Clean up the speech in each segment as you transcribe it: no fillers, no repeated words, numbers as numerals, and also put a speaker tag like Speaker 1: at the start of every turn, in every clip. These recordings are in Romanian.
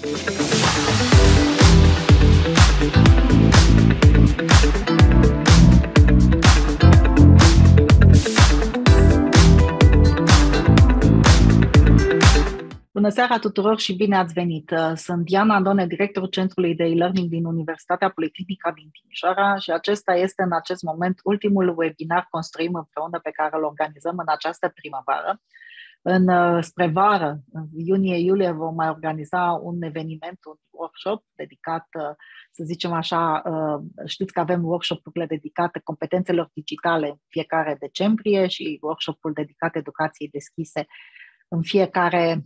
Speaker 1: Bună seara tuturor și bine ați venit! Sunt Diana Andone, directorul Centrului de e-learning din Universitatea Politehnică din Timișoara și acesta este în acest moment ultimul webinar Construim împreună pe care îl organizăm în această primăvară. Spre vară, în iunie-iulie, vom mai organiza un eveniment, un workshop dedicat, să zicem așa, știți că avem workshop-urile dedicate competențelor digitale în fiecare decembrie și workshop-ul dedicat educației deschise în fiecare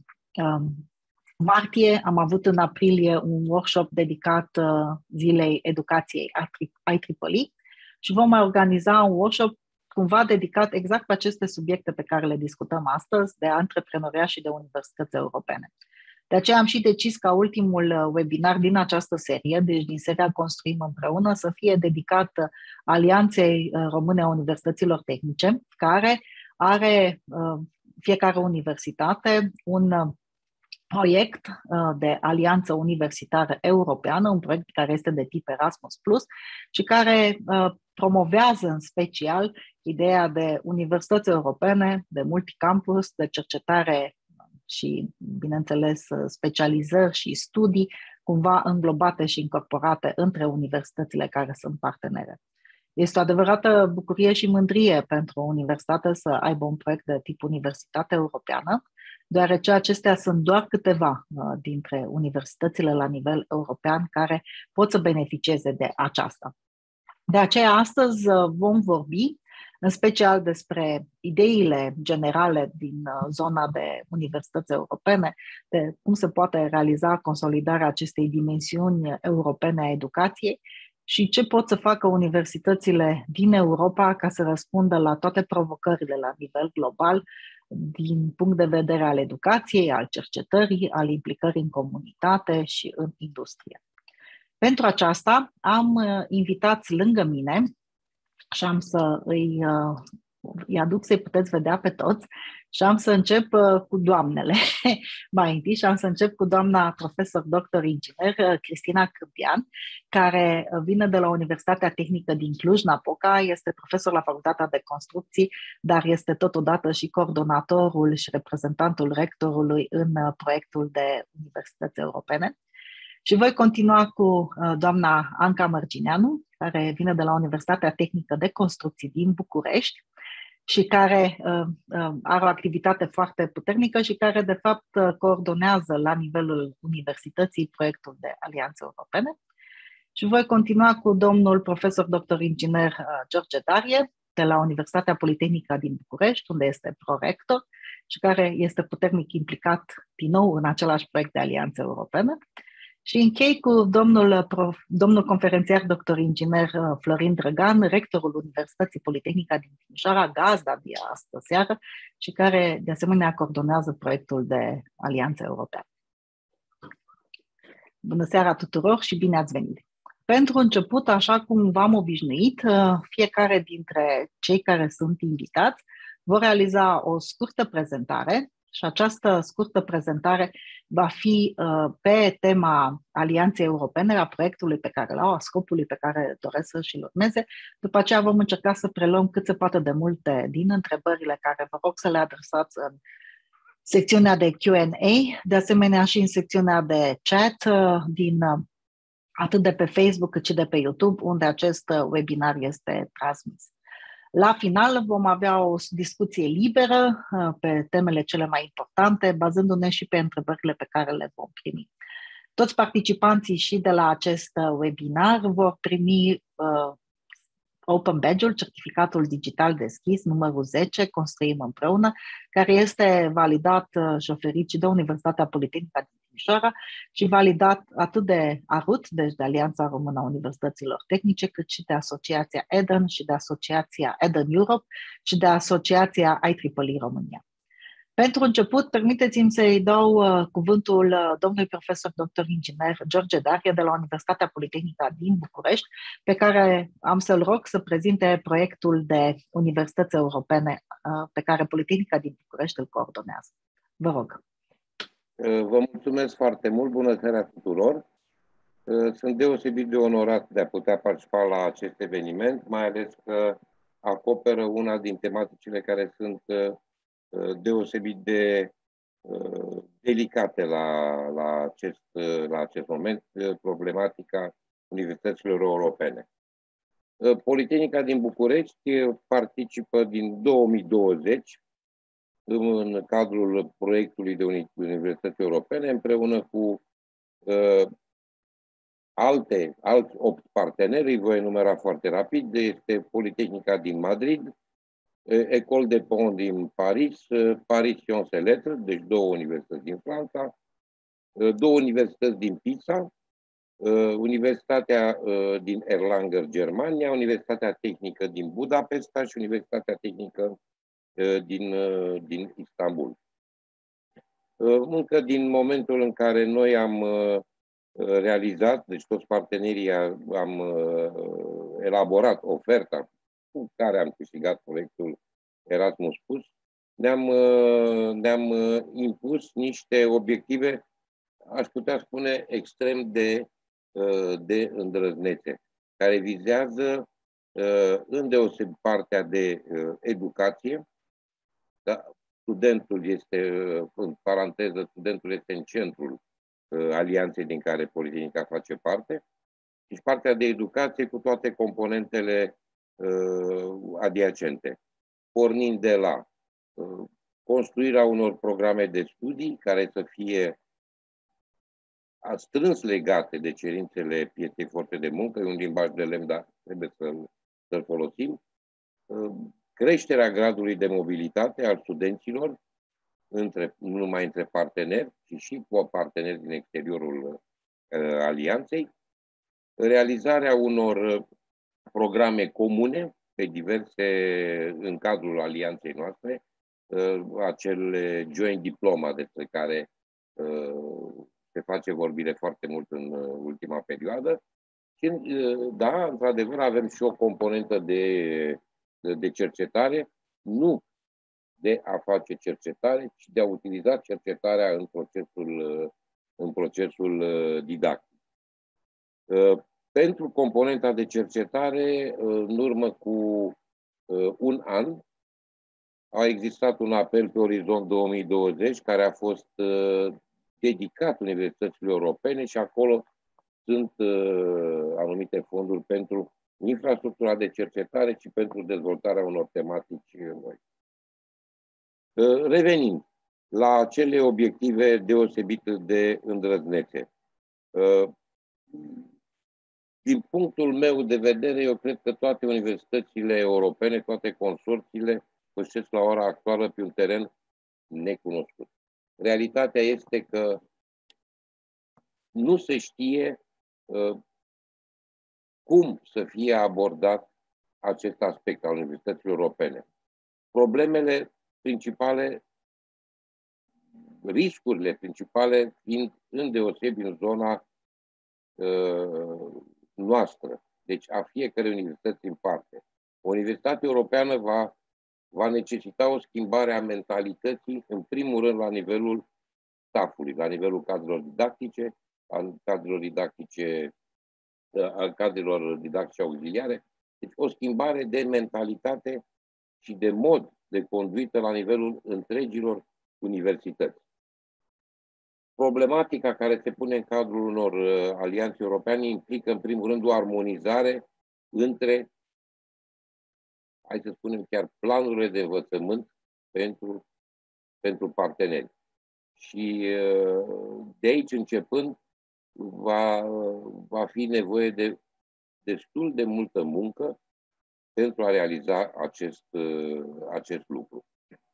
Speaker 1: martie. Am avut în aprilie un workshop dedicat zilei educației IEEE și vom mai organiza un workshop cumva dedicat exact pe aceste subiecte pe care le discutăm astăzi, de antreprenoriat și de universități europene. De aceea am și decis ca ultimul webinar din această serie, deci din seria Construim împreună, să fie dedicat Alianței Române a Universităților Tehnice, care are fiecare universitate un proiect de alianță universitară europeană, un proiect care este de tip Erasmus Plus și care promovează în special ideea de universități europene, de multicampus, de cercetare și, bineînțeles, specializări și studii cumva înglobate și incorporate între universitățile care sunt partenere. Este o adevărată bucurie și mândrie pentru o universitate să aibă un proiect de tip universitate europeană, deoarece acestea sunt doar câteva dintre universitățile la nivel european care pot să beneficieze de aceasta. De aceea, astăzi vom vorbi în special despre ideile generale din zona de universități europene, de cum se poate realiza consolidarea acestei dimensiuni europene a educației și ce pot să facă universitățile din Europa ca să răspundă la toate provocările la nivel global din punct de vedere al educației, al cercetării, al implicării în comunitate și în industrie. Pentru aceasta am invitați lângă mine și am să îi aduc să-i puteți vedea pe toți și am să încep cu doamnele. Mai întâi și am să încep cu doamna profesor doctor inginer Cristina Câmpian, care vine de la Universitatea Tehnică din Cluj-Napoca, este profesor la Facultatea de Construcții, dar este totodată și coordonatorul și reprezentantul rectorului în proiectul de universități europene. Și voi continua cu doamna Anca Mărgineanu, care vine de la Universitatea Tehnică de Construcții din București și care are o activitate foarte puternică și care, de fapt, coordonează la nivelul universității proiectul de alianțe europene. Și voi continua cu domnul profesor dr. inginer George Darie, de la Universitatea Politehnică din București, unde este prorector și care este puternic implicat din nou în același proiect de alianțe europene. Și închei cu domnul conferențiar dr. inginer Florin Drăgan, rectorul Universității Politehnică din Timișoara, gazda de astă seară și care de asemenea coordonează proiectul de alianță europeană. Bună seara tuturor și bine ați venit! Pentru început, așa cum v-am obișnuit, fiecare dintre cei care sunt invitați vor realiza o scurtă prezentare. Și această scurtă prezentare va fi pe tema Alianței Europene, a proiectului pe care l-au, a scopului pe care doresc să și-l urmeze. După aceea vom încerca să preluăm cât se poate de multe din întrebările care vă rog să le adresați în secțiunea de Q&A, de asemenea și în secțiunea de chat atât de pe Facebook cât și de pe YouTube, unde acest webinar este transmis. La final vom avea o discuție liberă pe temele cele mai importante, bazându-ne și pe întrebările pe care le vom primi. Toți participanții și de la acest webinar vor primi Open Badge-ul, certificatul digital deschis, numărul 10, Construim împreună, care este validat și oferit și de Universitatea Politehnică din Timișoara și validat atât de ARUT, deci de Alianța Română a Universităților Tehnice, cât și de Asociația EDEN și de Asociația EDEN Europe și de Asociația IEEE România. Pentru început, permiteți-mi să-i dau cuvântul domnului profesor dr. inginer George Darie de la Universitatea Politehnică din București, pe care am să-l rog să prezinte proiectul de universități europene pe care Politehnica din București îl coordonează. Vă rog.
Speaker 2: Vă mulțumesc foarte mult, bună seara tuturor! Sunt deosebit de onorat de a putea participa la acest eveniment, mai ales că acoperă una din tematicile care sunt deosebit de delicate la acest moment, problematica universităților europene. Politehnica din București participă din 2020 în cadrul proiectului de universități europene, împreună cu alți 8 parteneri, îi voi enumera foarte rapid. Este Politehnica din Madrid, École de Pont din Paris, Paris Sciences et Lettres, deci 2 universități din Franța, 2 universități din Pisa, Universitatea din Erlanger, Germania, Universitatea Tehnică din Budapesta și Universitatea Tehnică din Istanbul. Încă din momentul în care noi am realizat, deci toți partenerii am elaborat oferta cu care am câștigat proiectul Erasmus+, ne-am impus niște obiective, aș putea spune, extrem de îndrăznețe, care vizează îndeosebi partea de educație. Da, studentul este, în paranteză, studentul este în centrul alianței din care Politehnica face parte, și partea de educație cu toate componentele adiacente, pornind de la construirea unor programe de studii care să fie strâns legate de cerințele pieței forței de muncă, e un limbaj de lemn, dar trebuie să-l folosim, creșterea gradului de mobilitate al studenților, nu numai între parteneri, ci și cu parteneri din exteriorul alianței, realizarea unor programe comune pe în cadrul alianței noastre, acele joint diploma despre care se face vorbire foarte mult în ultima perioadă. Și, da, într-adevăr, avem și o componentă de cercetare, nu de a face cercetare, ci de a utiliza cercetarea în procesul didactic. Pentru componenta de cercetare, în urmă cu un an, a existat un apel pe Orizont 2020 care a fost dedicat universităților europene și acolo sunt anumite fonduri pentru infrastructura de cercetare și pentru dezvoltarea unor tematici noi. Revenind la acele obiective deosebit de îndrăznețe. Din punctul meu de vedere, eu cred că toate universitățile europene, toate consorțiile, pășesc la ora actuală pe un teren necunoscut. Realitatea este că nu se știe cum să fie abordat acest aspect al universităților europene. Problemele principale, riscurile principale fiind îndeosebi în zona noastră, deci a fiecărei universități în parte. O universitate europeană va necesita o schimbare a mentalității, în primul rând la nivelul staffului, la nivelul cadrelor didactice, al cadrelor didactice auxiliare. Deci o schimbare de mentalitate și de mod de conduită la nivelul întregilor universități. Problematica care se pune în cadrul unor alianțe europene implică, în primul rând, o armonizare între, hai să spunem chiar, planurile de învățământ pentru parteneri. Și de aici începând va fi nevoie de destul de multă muncă pentru a realiza acest lucru.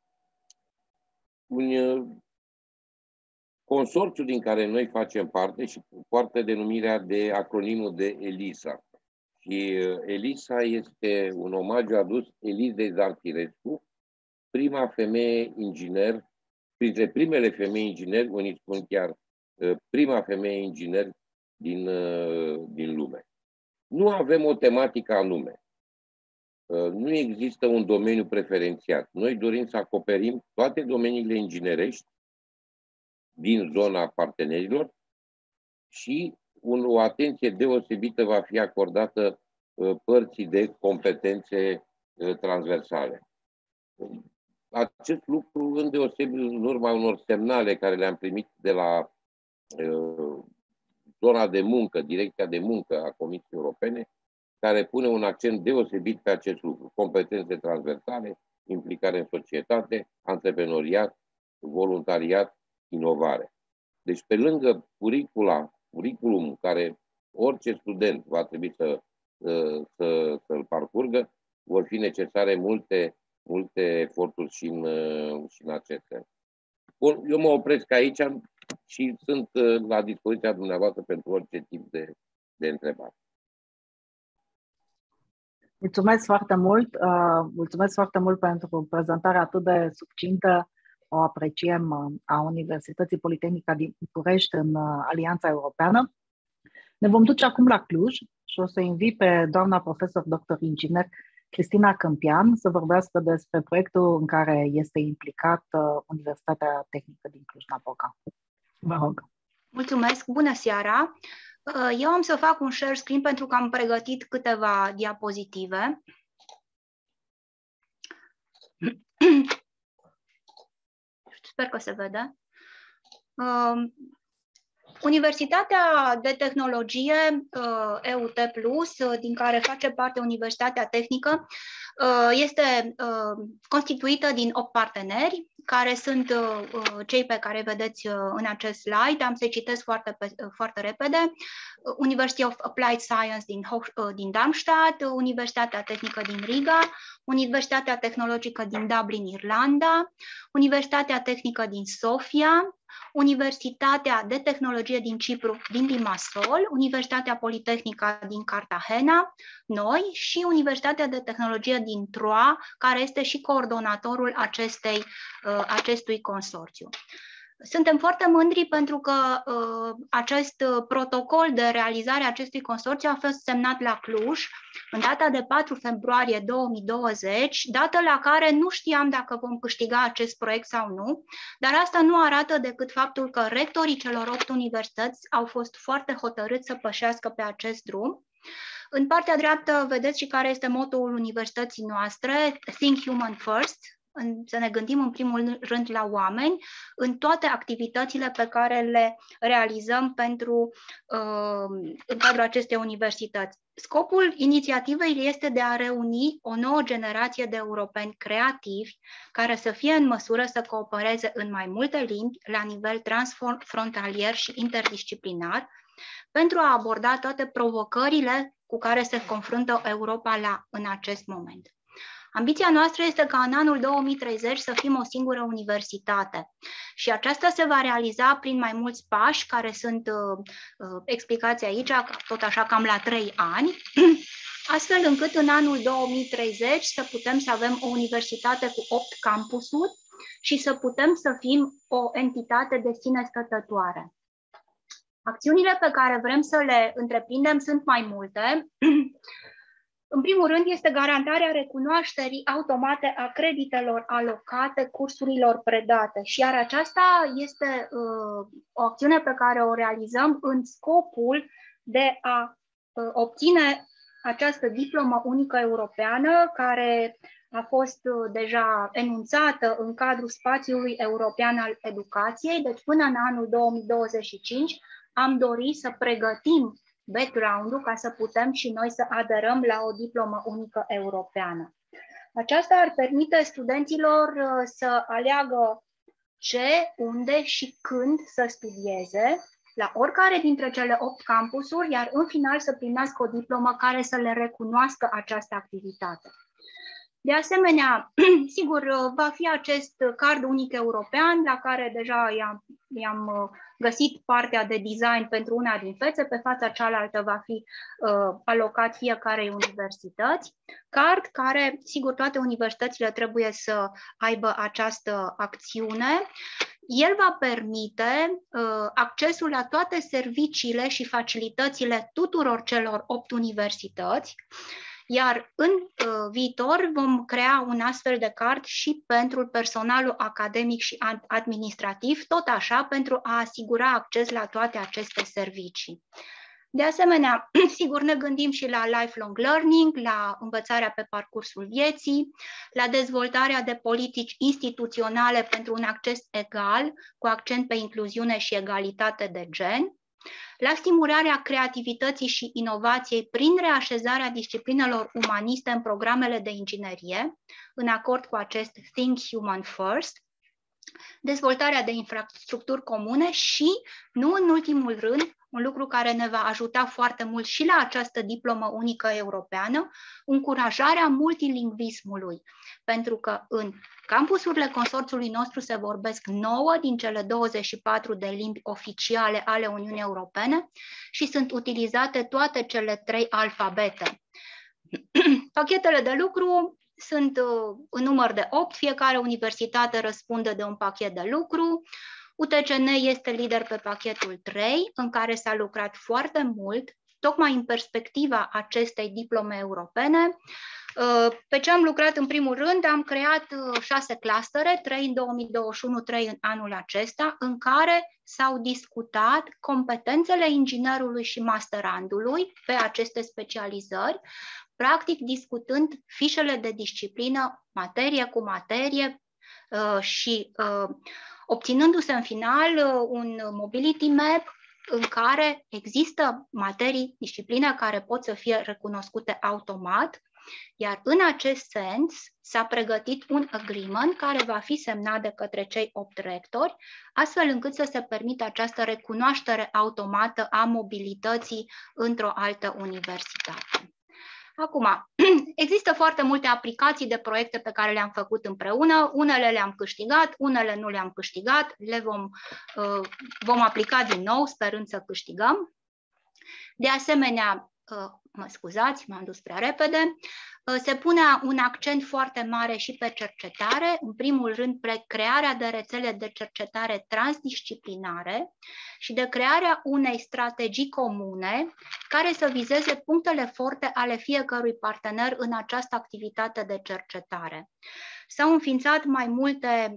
Speaker 2: Un consorțiu din care noi facem parte și poartă denumirea de acronimul de ELISA. Și ELISA este un omagiu adus Elizei Zartirescu, prima femeie inginer, printre primele femei ingineri, unii spun chiar prima femeie inginer din lume. Nu avem o tematică anume. Nu există un domeniu preferențiat. Noi dorim să acoperim toate domeniile inginerești, din zona partenerilor și o atenție deosebită va fi acordată părții de competențe transversale. Acest lucru îndeosebi în urma unor semnale care le-am primit de la zona de muncă, Direcția de Muncă a Comisiei Europene, care pune un accent deosebit pe acest lucru. Competențe transversale, implicare în societate, antreprenoriat, voluntariat, inovare. Deci, pe lângă curriculum care orice student va trebui să-l parcurgă, vor fi necesare multe eforturi și în acest sens. Bun, eu mă opresc aici și sunt la dispoziția dumneavoastră pentru orice tip de întrebare.
Speaker 1: Mulțumesc foarte mult! Mulțumesc foarte mult pentru prezentarea atât de succintă. O apreciem a Universității Politehnica din București în Alianța Europeană. Ne vom duce acum la Cluj și o să invit pe doamna profesor dr. inginer Cristina Câmpian să vorbească despre proiectul în care este implicată Universitatea Tehnică din Cluj-Napoca. Vă rog.
Speaker 3: Mulțumesc! Bună seara! Eu am să fac un share screen pentru că am pregătit câteva diapozitive. Sper că se vede. Universitatea de Tehnologie EUT+, din care face parte Universitatea Tehnică, este constituită din 8 parteneri, care sunt cei pe care vedeți în acest slide. Am să citesc foarte repede. University of Applied Science din Darmstadt, Universitatea Tehnică din Riga, Universitatea Tehnologică din Dublin, Irlanda, Universitatea Tehnică din Sofia, Universitatea de Tehnologie din Cipru, din Limassol, Universitatea Politehnică din Cartagena, noi și Universitatea de Tehnologie din Troyes, care este și coordonatorul acestui consorțiu. Suntem foarte mândri pentru că acest protocol de realizare a acestui consorțiu a fost semnat la Cluj în data de 4 februarie 2020, dată la care nu știam dacă vom câștiga acest proiect sau nu, dar asta nu arată decât faptul că rectorii celor 8 universități au fost foarte hotărâți să pășească pe acest drum. În partea dreaptă vedeți și care este motoul universității noastre, Think Human First, să ne gândim în primul rând la oameni în toate activitățile pe care le realizăm în cadrul acestei universități. Scopul inițiativei este de a reuni o nouă generație de europeni creativi care să fie în măsură să coopereze în mai multe limbi la nivel transfrontalier și interdisciplinar pentru a aborda toate provocările cu care se confruntă Europa în acest moment. Ambiția noastră este ca în anul 2030 să fim o singură universitate și aceasta se va realiza prin mai mulți pași care sunt explicați aici, tot așa cam la 3 ani, astfel încât în anul 2030 să putem să avem o universitate cu 8 campusuri și să putem să fim o entitate de sine stătătoare. Acțiunile pe care vrem să le întreprindem sunt mai multe. În primul rând este garantarea recunoașterii automate a creditelor alocate cursurilor predate și iar aceasta este o acțiune pe care o realizăm în scopul de a obține această diplomă unică europeană care a fost deja enunțată în cadrul spațiului european al educației, deci până în anul 2025 am dorit să pregătim background-ul ca să putem și noi să aderăm la o diplomă unică europeană. Aceasta ar permite studenților să aleagă ce, unde și când să studieze la oricare dintre cele 8 campusuri, iar în final să primească o diplomă care să le recunoască această activitate. De asemenea, sigur, va fi acest card unic european, la care deja i-am găsit partea de design pentru una din fețe, pe fața cealaltă va fi alocat fiecarei universități. Card care, sigur, toate universitățile trebuie să aibă această acțiune. El va permite accesul la toate serviciile și facilitățile tuturor celor 8 universități, Iar în viitor vom crea un astfel de card și pentru personalul academic și administrativ, tot așa pentru a asigura acces la toate aceste servicii. De asemenea, sigur, ne gândim și la lifelong learning, la învățarea pe parcursul vieții, la dezvoltarea de politici instituționale pentru un acces egal, cu accent pe incluziune și egalitate de gen, la stimularea creativității și inovației prin reașezarea disciplinelor umaniste în programele de inginerie, în acord cu acest Think Human First, dezvoltarea de infrastructuri comune și, nu în ultimul rând, un lucru care ne va ajuta foarte mult și la această diplomă unică europeană, încurajarea multilingvismului, pentru că în campusurile consorțiului nostru se vorbesc 9 din cele 24 de limbi oficiale ale Uniunii Europene și sunt utilizate toate cele 3 alfabete. Pachetele de lucru sunt în număr de 8, fiecare universitate răspunde de un pachet de lucru. UTCN este lider pe pachetul 3, în care s-a lucrat foarte mult, tocmai în perspectiva acestei diplome europene. Pe ce am lucrat în primul rând, am creat 6 clustere, 3 în 2021, 3 în anul acesta, în care s-au discutat competențele inginerului și masterandului pe aceste specializări, practic discutând fișele de disciplină, materie cu materie și obținându-se în final un mobility map în care există materii, discipline care pot să fie recunoscute automat, iar în acest sens s-a pregătit un agreement care va fi semnat de către cei 8 rectori, astfel încât să se permită această recunoaștere automată a mobilității într-o altă universitate. Acum, există foarte multe aplicații de proiecte pe care le-am făcut împreună, unele le-am câștigat, unele nu le-am câștigat, le vom aplica din nou, sperând să câștigăm. De asemenea, mă scuzați, m-am dus prea repede, se pune un accent foarte mare și pe cercetare, în primul rând pe crearea de rețele de cercetare transdisciplinare și de crearea unei strategii comune care să vizeze punctele forte ale fiecărui partener în această activitate de cercetare. S-au înființat mai multe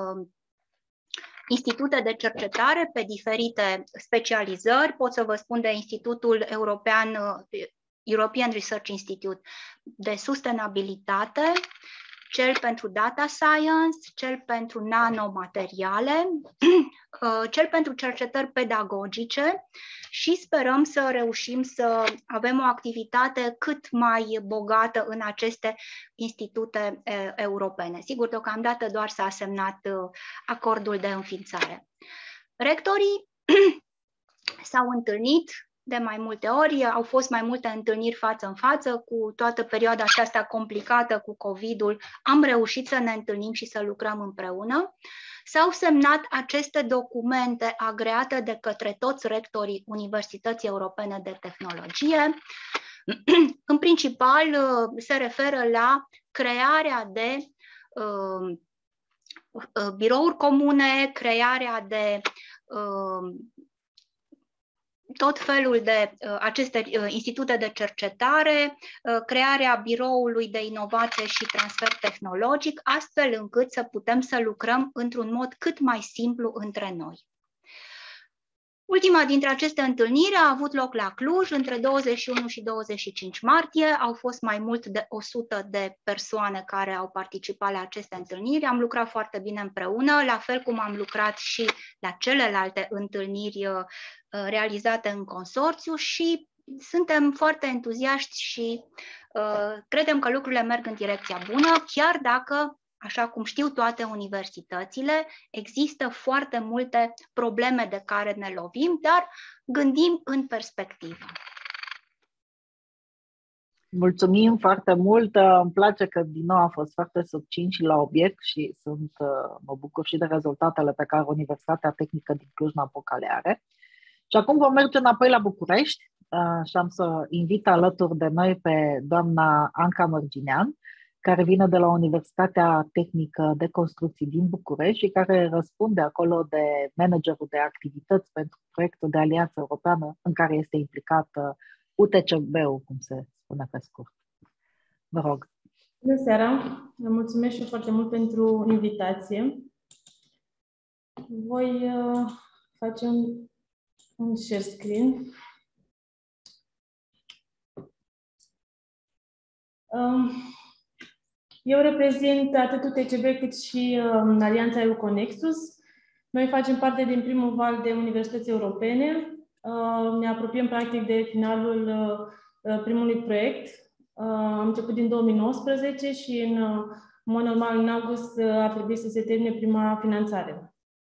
Speaker 3: institute de cercetare pe diferite specializări, pot să vă spun de Institutul European Research Institute de sustenabilitate, cel pentru data science, cel pentru nanomateriale, cel pentru cercetări pedagogice și sperăm să reușim să avem o activitate cât mai bogată în aceste institute europene. Sigur, deocamdată doar s-a semnat acordul de înființare. Rectorii s-au întâlnit de mai multe ori, au fost mai multe întâlniri față în față, cu toată perioada aceasta complicată cu COVID-ul, am reușit să ne întâlnim și să lucrăm împreună. S-au semnat aceste documente agreate de către toți rectorii Universității Europene de Tehnologie. În principal se referă la crearea de birouri comune, crearea de tot felul de aceste institute de cercetare, crearea biroului de inovație și transfer tehnologic, astfel încât să putem să lucrăm într-un mod cât mai simplu între noi. Ultima dintre aceste întâlniri a avut loc la Cluj între 21 și 25 martie. Au fost mai mult de 100 de persoane care au participat la aceste întâlniri. Am lucrat foarte bine împreună, la fel cum am lucrat și la celelalte întâlniri realizate în consorțiu și suntem foarte entuziaști și credem că lucrurile merg în direcția bună, chiar dacă, așa cum știu toate universitățile, există foarte multe probleme de care ne lovim, dar gândim în perspectivă.
Speaker 1: Mulțumim foarte mult, îmi place că din nou a fost foarte succint și la obiect și mă bucur și de rezultatele pe care Universitatea Tehnică din Cluj-Napoca le are. Și acum vom merge înapoi la București și am să invit alături de noi pe doamna Anca Mărginean, care vine de la Universitatea Tehnică de Construcții din București și care răspunde acolo de managerul de activități pentru proiectul de alianță europeană în care este implicat UTCB-ul, cum se spune pe scurt. Vă rog.
Speaker 4: Bună seara! Vă mulțumesc și foarte mult pentru invitație. Voi face un share screen. Eu reprezint atât UTCB cât și Alianța Euconexus. Noi facem parte din primul val de universități europene. Ne apropiem practic de finalul primului proiect. Am început din 2019 și în mod normal în august ar trebui să se termine prima finanțare.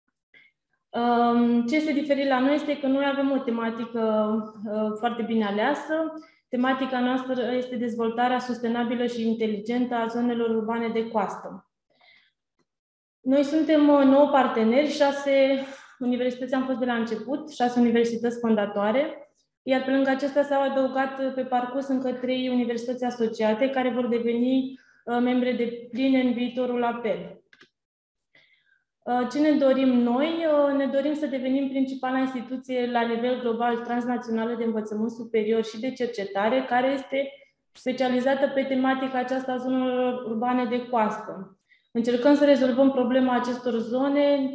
Speaker 4: Ce este diferit la noi este că noi avem o tematică foarte bine aleasă. Tematica noastră este dezvoltarea sustenabilă și inteligentă a zonelor urbane de coastă. Noi suntem 9 parteneri, 6 universități am fost de la început, 6 universități fondatoare, iar pe lângă acestea s-au adăugat pe parcurs încă 3 universități asociate care vor deveni membre de pline în viitorul apel. Ce ne dorim noi? Ne dorim să devenim principala instituție la nivel global transnațională de învățământ superior și de cercetare, care este specializată pe tematica aceasta a zonelor urbane de coastă. Încercăm să rezolvăm problema acestor zone,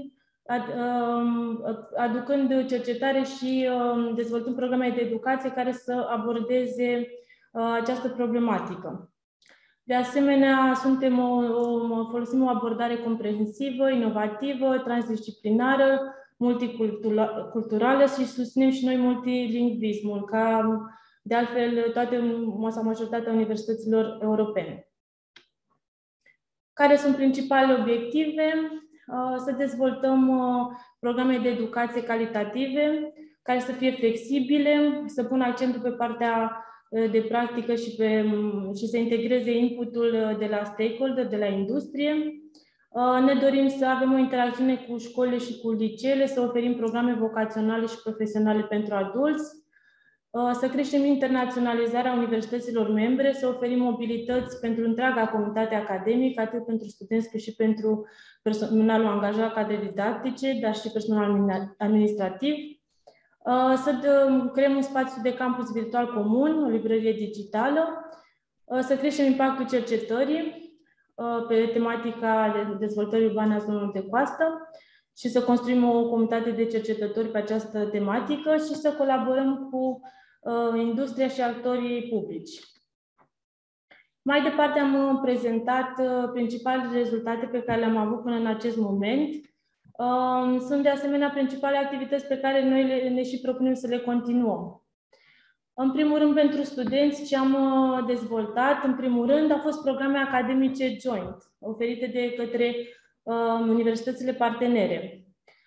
Speaker 4: aducând cercetare și dezvoltând programe de educație care să abordeze această problematică. De asemenea, folosim o abordare comprehensivă, inovativă, transdisciplinară, multiculturală și susținem și noi multilingvismul, ca de altfel majoritatea universităților europene. Care sunt principalele obiective? Să dezvoltăm programe de educație calitative, care să fie flexibile, să pună accentul pe partea de practică și să integreze inputul de la stakeholder, de la industrie. Ne dorim să avem o interacțiune cu școlile și cu liceele, să oferim programe vocaționale și profesionale pentru adulți, să creștem internaționalizarea universităților membre, să oferim mobilități pentru întreaga comunitate academică, atât pentru studenți cât și pentru personalul angajat, cadre didactice, dar și personal administrativ. Să creăm un spațiu de campus virtual comun, o librărie digitală, să creștem impactul cercetării pe tematica dezvoltării urbane a zonelor de coastă și să construim o comunitate de cercetători pe această tematică și să colaborăm cu industria și actorii publici. Mai departe am prezentat principalele rezultate pe care le-am avut până în acest moment. Sunt de asemenea principale activități pe care noi ne și propunem să le continuăm. În primul rând, pentru studenți, ce am dezvoltat, în primul rând, au fost programe academice joint, oferite de către universitățile partenere.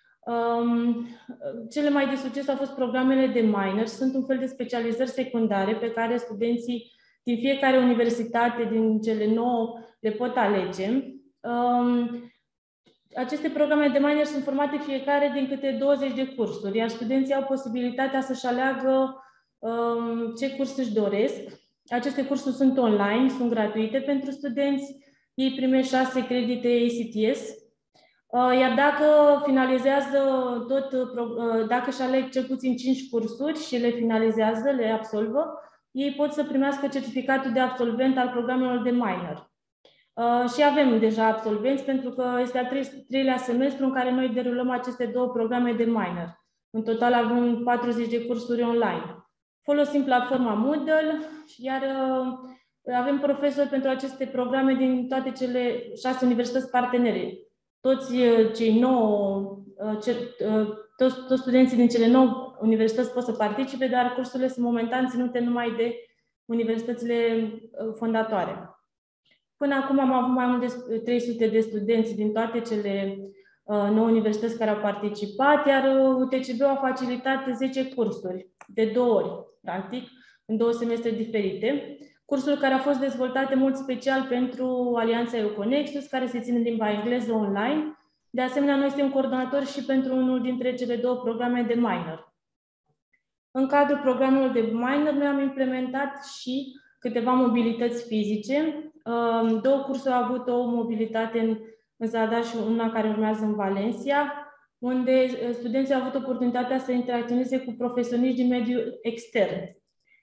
Speaker 4: Cele mai de succes au fost programele de minor, sunt un fel de specializări secundare pe care studenții din fiecare universitate, din cele 9, le pot alege. Aceste programe de minor sunt formate fiecare din câte 20 de cursuri, iar studenții au posibilitatea să-și aleagă ce curs își doresc. Aceste cursuri sunt online, sunt gratuite pentru studenți, ei primește 6 credite ACTS, iar dacă finalizează dacă își aleg cel puțin 5 cursuri și le finalizează, le absolvă, ei pot să primească certificatul de absolvent al programelor de minor. Și avem deja absolvenți, pentru că este al 3-lea semestru în care noi derulăm aceste 2 programe de minor. În total avem 40 de cursuri online. Folosim platforma Moodle, iar avem profesori pentru aceste programe din toate cele 6 universități partenere. Toți cei 9, toți studenții din cele 9 universități pot să participe, dar cursurile sunt momentan ținute numai de universitățile fondatoare. Până acum am avut mai mult de 300 de studenți din toate cele 9 universități care au participat, iar UTCB a facilitat 10 cursuri, de 2 ori, practic, în 2 semestre diferite. Cursuri care au fost dezvoltate mult special pentru Alianța Euconexus, care se ține în limba engleză online. De asemenea, noi suntem coordonatori și pentru unul dintre cele 2 programe de minor. În cadrul programelor de minor, noi am implementat și câteva mobilități fizice. 2 cursuri au avut o mobilitate în Zadar și una care urmează în Valencia, unde studenții au avut oportunitatea să interacționeze cu profesioniști din mediul extern.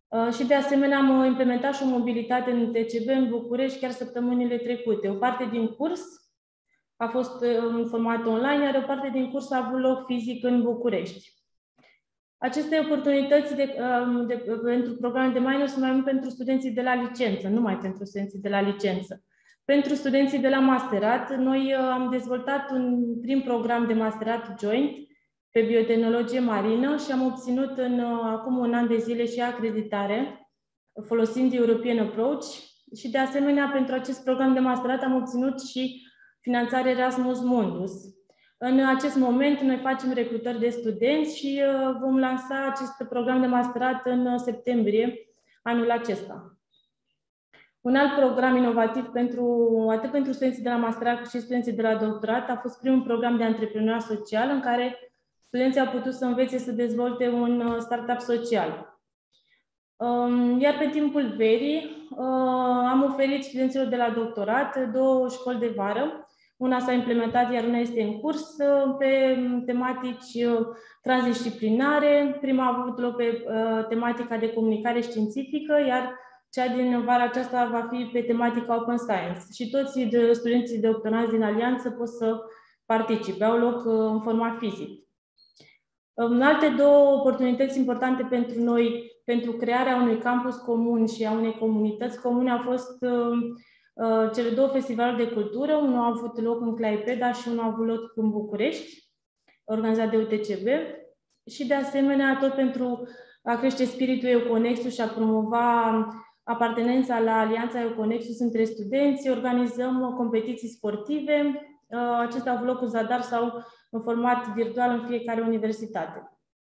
Speaker 4: Și de asemenea am implementat și o mobilitate în UTCB în București chiar săptămânile trecute. O parte din curs a fost în format online, iar o parte din curs a avut loc fizic în București. Aceste oportunități pentru programe de minor sunt mai mult pentru studenții de la licență, nu numai pentru studenții de la licență. Pentru studenții de la masterat, noi am dezvoltat un prim program de masterat joint pe biotehnologie marină și am obținut acum un an de zile și acreditare folosind European Approach și de asemenea pentru acest program de masterat am obținut și finanțare Erasmus Mundus. În acest moment noi facem recrutări de studenți și vom lansa acest program de masterat în septembrie anul acesta. Un alt program inovativ atât pentru studenții de la masterat cât și studenții de la doctorat a fost primul program de antreprenoriat social în care studenții au putut să învețe să dezvolte un startup social. Iar pe timpul verii am oferit studenților de la doctorat 2 școli de vară. Una s-a implementat, iar una este în curs pe tematici transdisciplinare. Prima a avut loc pe tematica de comunicare științifică, iar cea din vara aceasta va fi pe tematica Open Science. Și toți studenții de doctoranți din Alianță pot să participe. Au loc în format fizic. Alte 2 oportunități importante pentru noi, pentru crearea unui campus comun și a unei comunități comune, au fost cele 2 festivaluri de cultură. Unul a avut loc în Klaipeda și unul a avut loc în București, organizat de UTCB. Și de asemenea, tot pentru a crește spiritul EUCONEXUS și a promova apartenența la Alianța EUCONEXUS între studenți, organizăm competiții sportive. Acestea au avut loc în Zadar sau în format virtual în fiecare universitate.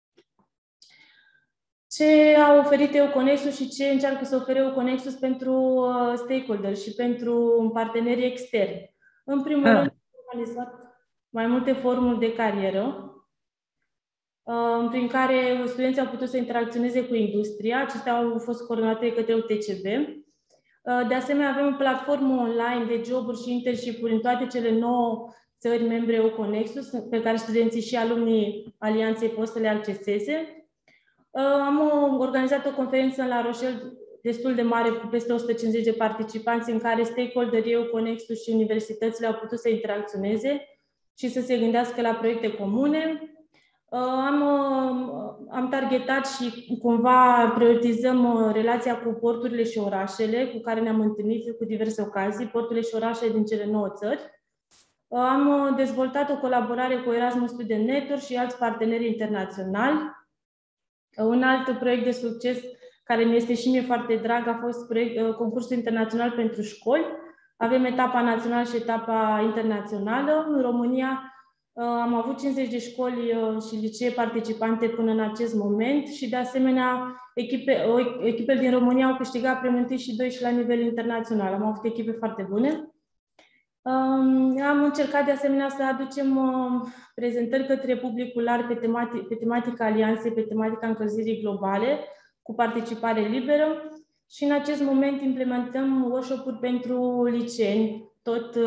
Speaker 4: Ce a oferit EUCONEXUS și ce încearcă să ofere EUCONEXUS pentru stakeholders și pentru partenerii externi? În primul rând, am organizat mai multe forumuri de carieră, prin care studenții au putut să interacționeze cu industria. Acestea au fost coordonate către UTCB. De asemenea, avem o platformă online de joburi și internship-uri în toate cele 9 țări membre EUCONEXUS, pe care studenții și alumnii Alianței pot să le acceseze. Am organizat o conferință în La Rochelle destul de mare, cu peste 150 de participanți, în care stakeholderii EUCONEXUS și universitățile au putut să interacționeze și să se gândească la proiecte comune. Am targetat și cumva prioritizăm relația cu porturile și orașele cu care ne-am întâlnit cu diverse ocazii, porturile și orașele din cele 9 țări. Am dezvoltat o colaborare cu Erasmus Student Network și alți parteneri internaționali. Un alt proiect de succes care mi este și mie foarte drag a fost concursul internațional pentru școli. Avem etapa națională și etapa internațională. În România am avut 50 de școli și licee participante până în acest moment și, de asemenea, echipele din România au câștigat premiul 1 și 2 și la nivel internațional. Am avut echipe foarte bune. Am încercat, de asemenea, să aducem prezentări către publicul larg pe tematica Alianței, pe tematica încălzirii globale, cu participare liberă și, în acest moment, implementăm workshop-uri pentru liceeni, tot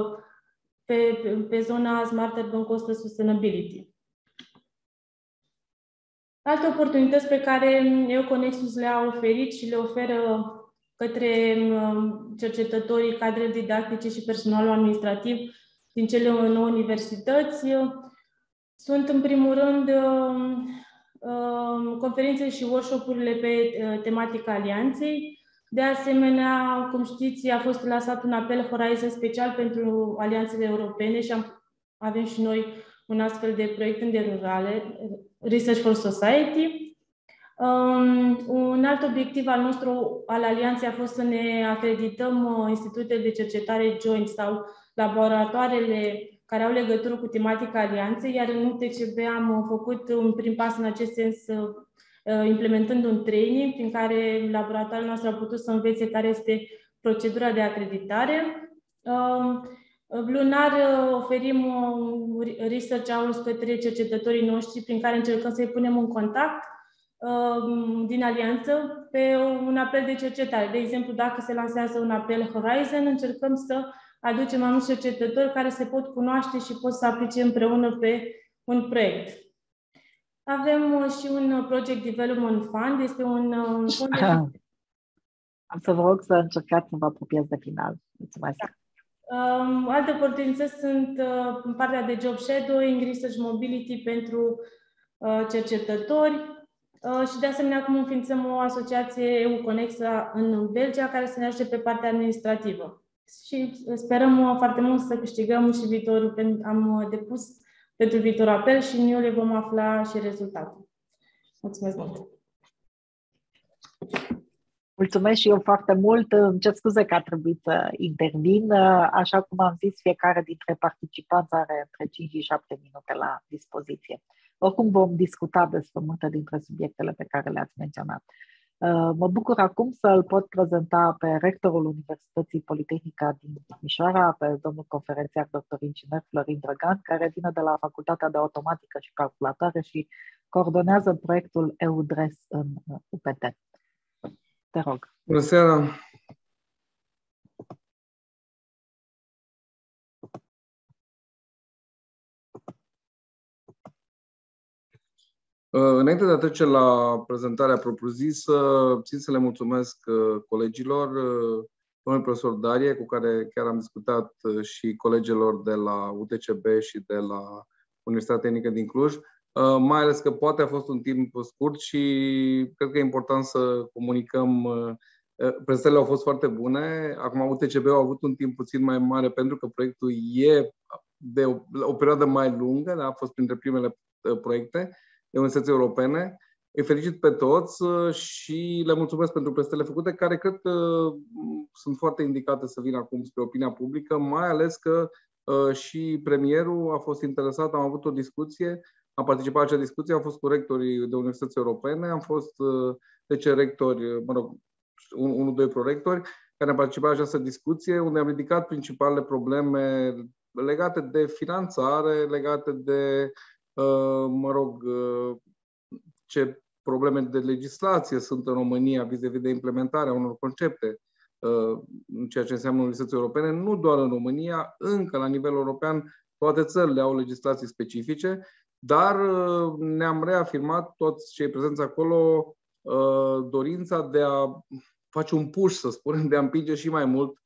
Speaker 4: pe zona Smart Urban Coastal Sustainability. Alte oportunități pe care EUCONEXUS le-a oferit și le oferă către cercetătorii, cadrele didactice și personalul administrativ din cele 9 universități sunt, în primul rând, conferințe și workshop-urile pe tematica Alianței. De asemenea, cum știți, a fost lansat un apel Horizon special pentru alianțele europene și avem și noi un astfel de proiect în derulare, Research for Society. Un alt obiectiv al nostru, al Alianței, a fost să ne acredităm institutele de cercetare joint sau laboratoarele care au legătură cu tematica Alianței, iar în UTCB am făcut un prim pas în acest sens, implementând un training prin care laboratoarele noastre au putut să învețe care este procedura de acreditare. Lunar oferim research hours către cercetătorii noștri prin care încercăm să-i punem în contact din Alianță pe un apel de cercetare. De exemplu, dacă se lansează un apel Horizon, încercăm să aducem mai mulți cercetători care se pot cunoaște și pot să aplice împreună pe un proiect. Avem și un Project Development Fund, este un fond de...
Speaker 1: Am să vă rog să încercați să vă apropiați de final. Mulțumesc!
Speaker 4: Alte oportunități sunt în partea de job shadowing, research mobility pentru cercetători și de asemenea acum înființăm o asociație EU-Conexa în Belgia care se ne ajute pe partea administrativă. Și sperăm foarte mult să câștigăm și viitorul. Am depus pentru viitorul apel și în iulie vom afla și rezultatul. Mulțumesc mult!
Speaker 1: Mulțumesc și eu foarte mult. Îmi cer scuze că a trebuit să intervin. Așa cum am zis, fiecare dintre participanți are între 5 și 7 minute la dispoziție. Oricum vom discuta despre multe dintre subiectele pe care le-ați menționat. Mă bucur acum să îl pot prezenta pe rectorul Universității Politehnica din Timișoara, pe domnul conferențiar dr. inginer Florin Drăgan, care vine de la Facultatea de Automatică și Calculatoare și coordonează proiectul EUDRES în UPT. Te rog.
Speaker 5: Bună seara! Înainte de a trece la prezentarea propriu-zisă, țin să le mulțumesc colegilor, domnul profesor Darie, cu care chiar am discutat, și colegilor de la UTCB și de la Universitatea Tehnică din Cluj, mai ales că poate a fost un timp scurt și cred că e important să comunicăm. Prezentările au fost foarte bune. Acum UTCB a avut un timp puțin mai mare pentru că proiectul e de o perioadă mai lungă, da? A fost printre primele proiecte de universități europene. Îi felicit pe toți și le mulțumesc pentru prezentările făcute, care cred că sunt foarte indicate să vină acum spre opinia publică, mai ales că și premierul a fost interesat, am avut o discuție, am participat la acea discuție, am fost cu rectorii de universități europene, am fost 10 rectori, mă rog, 1-2 prorectori, care am participat la această discuție, unde am ridicat principalele probleme legate de finanțare, legate de, mă rog, ce probleme de legislație sunt în România vis-a-vis de implementarea unor concepte în ceea ce înseamnă universități europene, nu doar în România, încă la nivel european toate țările au legislații specifice, dar ne-am reafirmat toți cei prezenți acolo dorința de a face un push, să spunem, de a împinge și mai mult,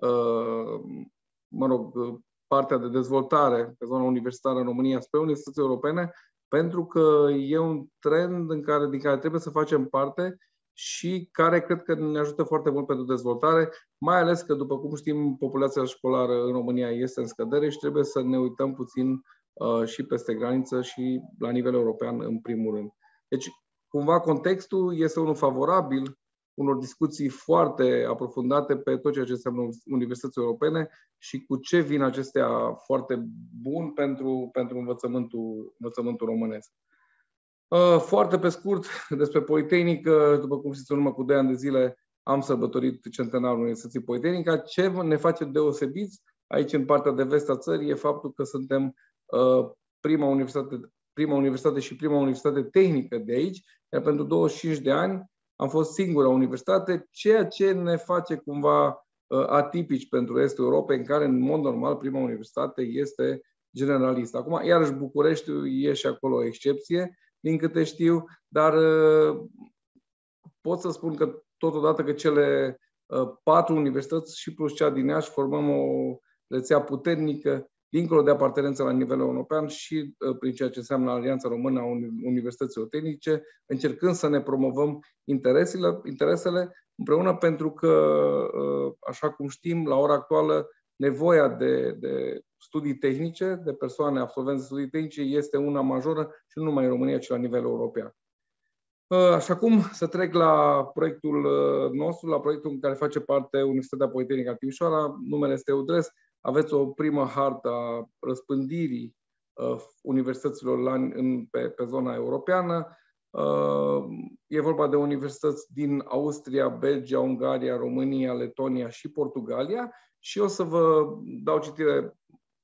Speaker 5: mă rog, partea de dezvoltare pe zona universitară în România spre universități europene, pentru că e un trend din care trebuie să facem parte și care cred că ne ajută foarte mult pentru dezvoltare, mai ales că, după cum știm, populația școlară în România este în scădere și trebuie să ne uităm puțin și peste graniță și la nivel european în primul rând. Deci, cumva, contextul este unul favorabil unor discuții foarte aprofundate pe tot ceea ce înseamnă universități europene și cu ce vin acestea foarte bun pentru învățământul românesc. Foarte pe scurt, despre Politehnică, după cum știți, în urmă cu 2 ani de zile am sărbătorit centenarul Universității Politehnica. Ce ne face deosebiți aici în partea de vest a țării e faptul că suntem prima universitate și prima universitate tehnică de aici, iar pentru 25 de ani am fost singura universitate, ceea ce ne face cumva atipici pentru restul Europei, în care, în mod normal, prima universitate este generalistă. Acum, iarăși, Bucureștiul e și acolo o excepție, din câte știu, dar pot să spun că totodată că cele 4 universități și plus cea din Iași formăm o rețea puternică, dincolo de apartenență la nivel european și prin ceea ce înseamnă Alianța Română a Universităților Tehnice, încercând să ne promovăm interesele împreună, pentru că, așa cum știm, la ora actuală, nevoia de studii tehnice, de persoane absolvenți de studii tehnice, este una majoră și nu numai în România, ci la nivel european. Așa cum să trec la proiectul nostru, la proiectul în care face parte Universitatea Politehnică Timișoara, numele este EUDRES. Aveți o primă hartă a răspândirii universităților pe zona europeană. E vorba de universități din Austria, Belgia, Ungaria, România, Letonia și Portugalia. Și o să vă dau citire,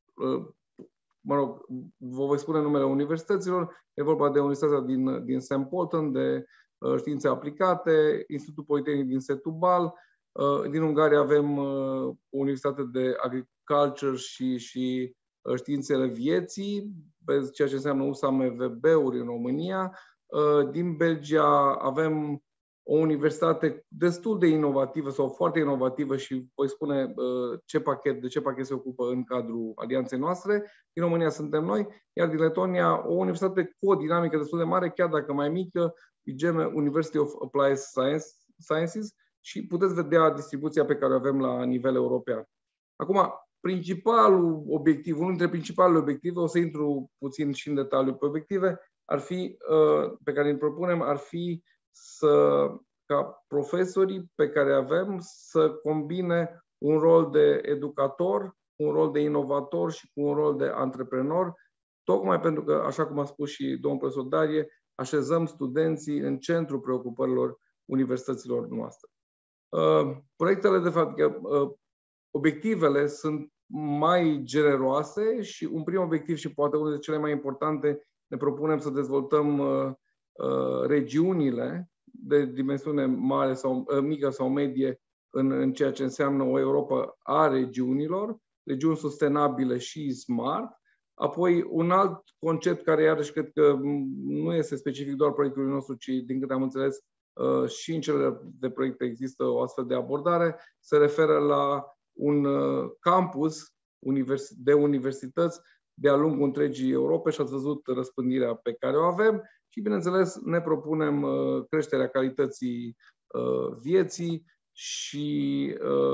Speaker 5: mă rog, vă voi spune numele universităților. E vorba de Universitatea din St. Polten, de științe aplicate, Institutul Politehnic din Setúbal. Din Ungaria avem Universitatea de Agriculture și științele vieții, pe ceea ce înseamnă USAMVB-uri în România. Din Belgia avem o universitate destul de inovativă sau foarte inovativă și voi spune de ce pachet se ocupă în cadrul alianței noastre. Din România suntem noi, iar din Letonia o universitate cu o dinamică destul de mare, chiar dacă mai mică, IGM, University of Applied Sciences, și puteți vedea distribuția pe care o avem la nivel european. Acum, principalul obiectiv, unul dintre principalele obiective, o să intru puțin și în detaliu pe obiective, ar fi, pe care îl propunem, ar fi ca profesorii pe care avem să combine un rol de educator, un rol de inovator și cu un rol de antreprenor, tocmai pentru că, așa cum a spus și domnul profesor Darie, așezăm studenții în centrul preocupărilor universităților noastre. Proiectele, de fapt, obiectivele sunt mai generoase și un prim obiectiv și poate unul dintre cele mai importante, ne propunem să dezvoltăm regiunile de dimensiune mare sau mică sau medie în ceea ce înseamnă o Europa a regiunilor, regiuni sustenabile și smart. Apoi, un alt concept care, iarăși, cred că nu este specific doar proiectului nostru, ci, din câte am înțeles, și în cele de proiecte există o astfel de abordare, se referă la un campus de universități de-a lungul întregii Europe și ați văzut răspândirea pe care o avem și, bineînțeles, ne propunem creșterea calității vieții și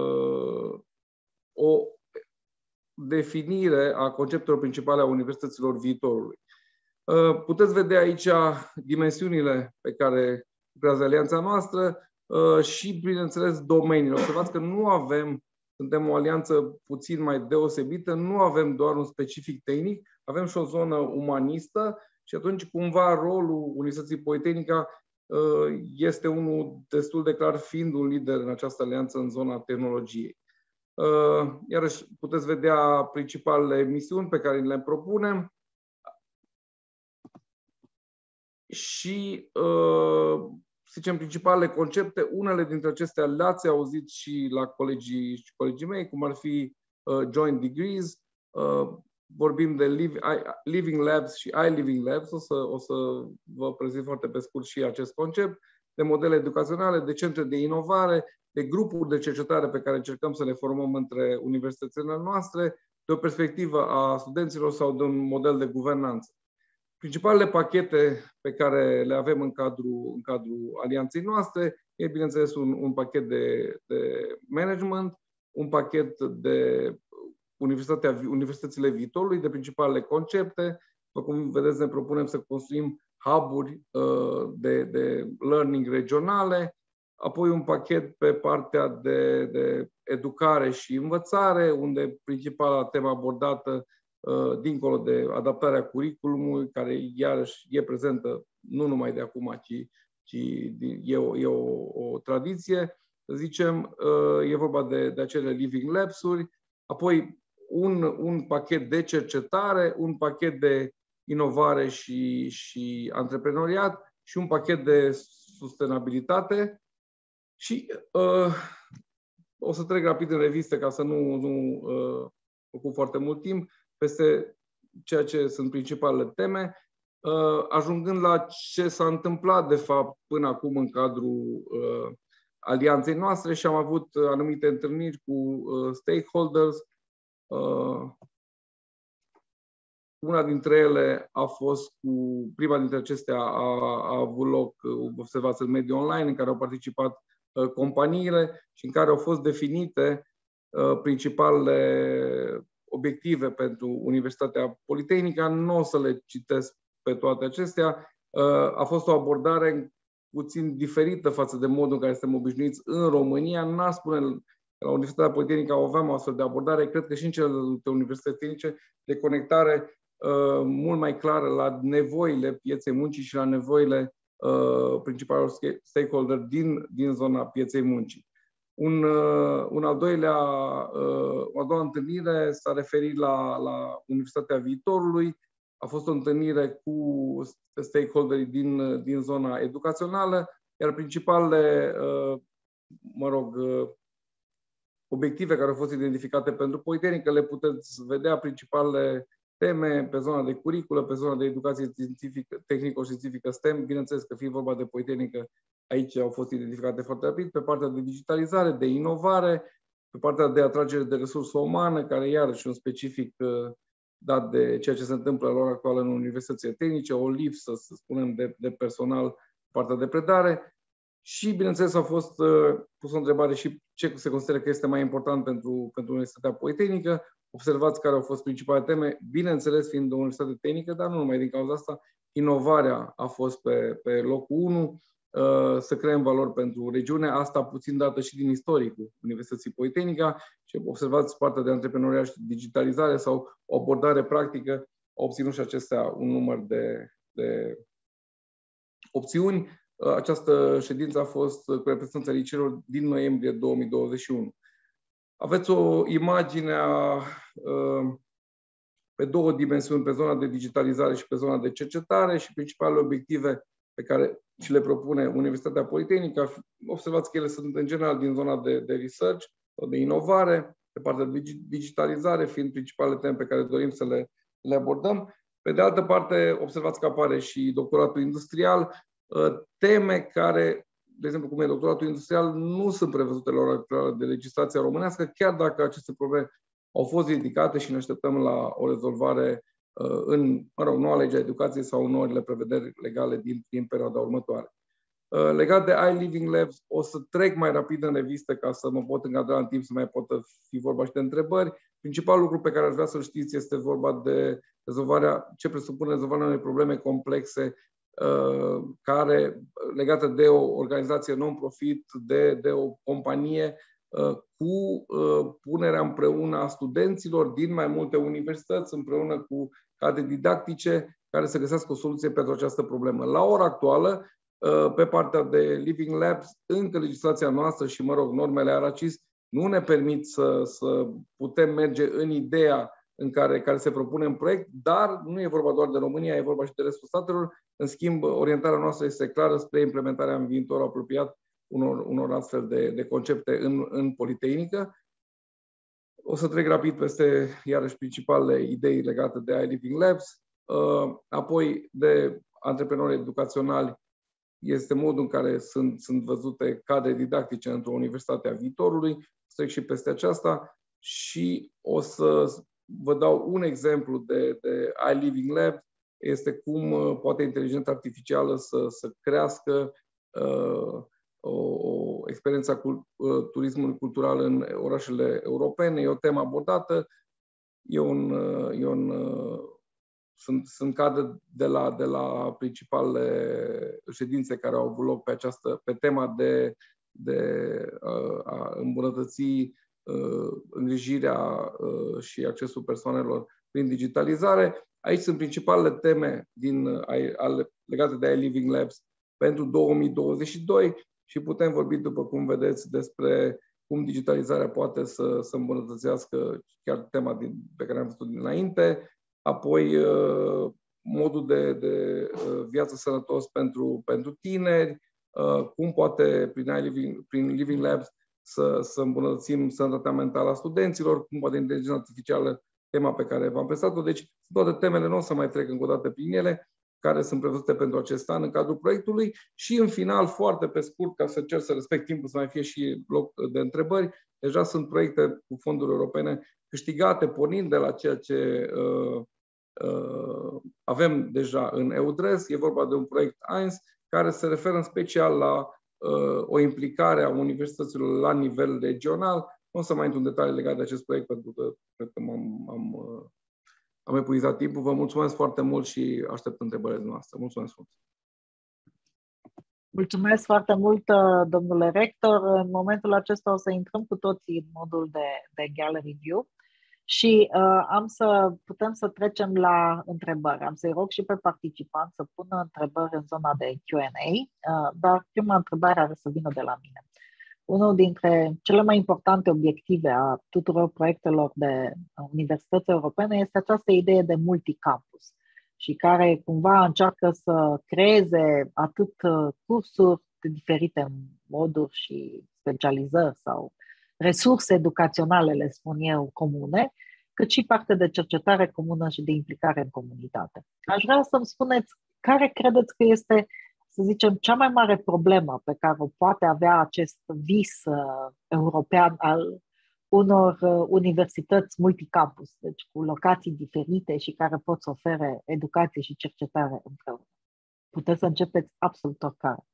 Speaker 5: o definire a conceptelor principale a universităților viitorului. Puteți vedea aici dimensiunile pe care lucrează alianța noastră și, bineînțeles, domeniile. Observați că suntem o alianță puțin mai deosebită, nu avem doar un specific tehnic, avem și o zonă umanistă și atunci, cumva, rolul Universității Politehnica este unul destul de clar, fiind un lider în această alianță în zona tehnologiei. Iarăși, puteți vedea principalele misiuni pe care le propunem și, să zicem, principalele concepte. Unele dintre acestea le-ați auzit și la colegii mei, cum ar fi Joint Degrees, vorbim de Living Labs și iLiving Labs, o să vă prezint foarte pe scurt și acest concept, de modele educaționale, de centre de inovare, de grupuri de cercetare pe care încercăm să le formăm între universitățile noastre, de o perspectivă a studenților sau de un model de guvernanță. Principalele pachete pe care le avem în cadrul alianței noastre e, bineînțeles, un pachet de management, un pachet de universitățile viitorului, de principalele concepte. După cum vedeți, ne propunem să construim hub-uri de learning regionale, apoi un pachet pe partea de educare și învățare, unde principala temă abordată, dincolo de adaptarea curriculumului, care iarăși e prezentă nu numai de acum, ci e o tradiție, să zicem, e vorba de acele Living Labs-uri, apoi un pachet de cercetare, un pachet de inovare și antreprenoriat și un pachet de sustenabilitate. Și o să trec rapid în revistă ca să nu ocup foarte mult timp peste ceea ce sunt principalele teme, ajungând la ce s-a întâmplat de fapt până acum în cadrul alianței noastre și am avut anumite întâlniri cu stakeholders. Una dintre ele a fost prima dintre acestea a avut loc, observați, în mediul online, în care au participat companiile și în care au fost definite principalele obiective pentru Universitatea Politehnica. Nu o să le citesc pe toate acestea. A fost o abordare puțin diferită față de modul în care suntem obișnuiți în România. N-ar spune că la Universitatea Politehnică aveam o astfel de abordare. Cred că și în celelalte universități tehnice de conectare mult mai clară la nevoile pieței muncii și la nevoile principalelor stakeholder din zona pieței muncii. O a doua întâlnire s-a referit la Universitatea Viitorului. A fost o întâlnire cu stakeholderii din zona educațională, iar principalele obiective care au fost identificate pentru Politehnică le puteți vedea. Principalele teme, pe zona de curiculă, pe zona de educație tehnico-științifică STEM. Bineînțeles că fiind vorba de Politehnică, aici au fost identificate foarte rapid, pe partea de digitalizare, de inovare, pe partea de atragere de resursă umană, care iarăși un specific dat de ceea ce se întâmplă la ora actuală în universitățile tehnice, o lipsă, să spunem, de personal, partea de predare. Și, bineînțeles, a fost pusă o întrebare și ce se consideră că este mai important pentru Universitatea Politehnică. Observați care au fost principalele teme, bineînțeles fiind o universitate tehnică, dar nu numai din cauza asta. Inovarea a fost pe locul 1, să creăm valori pentru regiune, asta puțin dată și din istoricul Universității Politehnica. Și observați partea de antreprenoriat și digitalizare sau o abordare practică, au obținut și acestea un număr de opțiuni. Această ședință a fost cu reprezentanța liceelor din noiembrie 2021. Aveți o imagine pe două dimensiuni, pe zona de digitalizare și pe zona de cercetare și principalele obiective pe care și le propune Universitatea Politehnică. Observați că ele sunt în general din zona de research, de inovare, pe partea de digitalizare, fiind principalele teme pe care dorim să le abordăm. Pe de altă parte, observați că apare și doctoratul industrial, teme care, de exemplu, cum e doctoratul industrial, nu sunt prevăzute la ora actuală de legislația românească, chiar dacă aceste probleme au fost ridicate și ne așteptăm la o rezolvare în noua lege a educației sau în noile prevederi legale din perioada următoare. Legat de iLiving Labs, o să trec mai rapid în revistă ca să mă pot încadra în timp să mai poată fi vorba și de întrebări. Principalul lucru pe care aș vrea să-l știți este vorba de ce presupune rezolvarea unei probleme complexe care, legată de o organizație non-profit, de o companie, cu punerea împreună a studenților din mai multe universități, împreună cu cadre didactice, care să găsească o soluție pentru această problemă. La ora actuală, pe partea de Living Labs, încă legislația noastră și, normele ARACIS nu ne permit să putem merge în ideea în care se propune în proiect, dar nu e vorba doar de România, e vorba și de restul statelor. În schimb, orientarea noastră este clară spre implementarea în viitor apropiat unor astfel de concepte în Politehnică. O să trec rapid peste, iarăși, principalele idei legate de iLiving Labs. Apoi, de antreprenori educaționali, este modul în care sunt văzute cadre didactice într-o universitate a viitorului. Trec și peste aceasta și o să vă dau un exemplu de iLiving Lab. Este cum poate inteligența artificială să crească o experiență a turismului cultural în orașele europene. E o temă abordată. Sunt cadre de la principalele ședințe care au avut loc pe tema de a îmbunătăți îngrijirea și accesul persoanelor prin digitalizare. Aici sunt principalele teme legate de iLiving Labs pentru 2022 și putem vorbi, după cum vedeți, despre cum digitalizarea poate să îmbunătățească chiar tema pe care am văzut dinainte. Apoi, modul de viață sănătos pentru tineri, cum poate prin Living Labs să îmbunătățim sănătatea mentală a studenților, cum poate inteligența artificială, tema pe care v-am prezentat-o. Deci, toate temele, nu o să mai trec încă o dată prin ele, care sunt prevăzute pentru acest an în cadrul proiectului. Și, în final, foarte pe scurt, ca să cer să respect timpul, să mai fie și loc de întrebări, deja sunt proiecte cu fonduri europene câștigate, pornind de la ceea ce avem deja în EUDRES. E vorba de un proiect EINS, care se referă în special la o implicare a universităților la nivel regional. Nu o să mai intru în detalii legate de acest proiect, pentru că cred că am epuizat timpul. Vă mulțumesc foarte mult și aștept întrebările noastre. Mulțumesc mult!
Speaker 1: Mulțumesc foarte mult, domnule rector. În momentul acesta o să intrăm cu toții în modul de gallery view și putem să trecem la întrebări. Am să-i rog și pe participanți să pună întrebări în zona de Q&A, dar prima întrebare are să vină de la mine. Unul dintre cele mai importante obiective a tuturor proiectelor de universități europene este această idee de multicampus și care cumva încearcă să creeze atât cursuri de diferite moduri și specializări sau resurse educaționale, le spun eu, comune, cât și parte de cercetare comună și de implicare în comunitate. Aș vrea să-mi spuneți care credeți că este, să zicem, cea mai mare problemă pe care o poate avea acest vis european al unor universități multicampus, deci cu locații diferite și care pot să ofere educație și cercetare împreună. Puteți să începeți absolut oricare.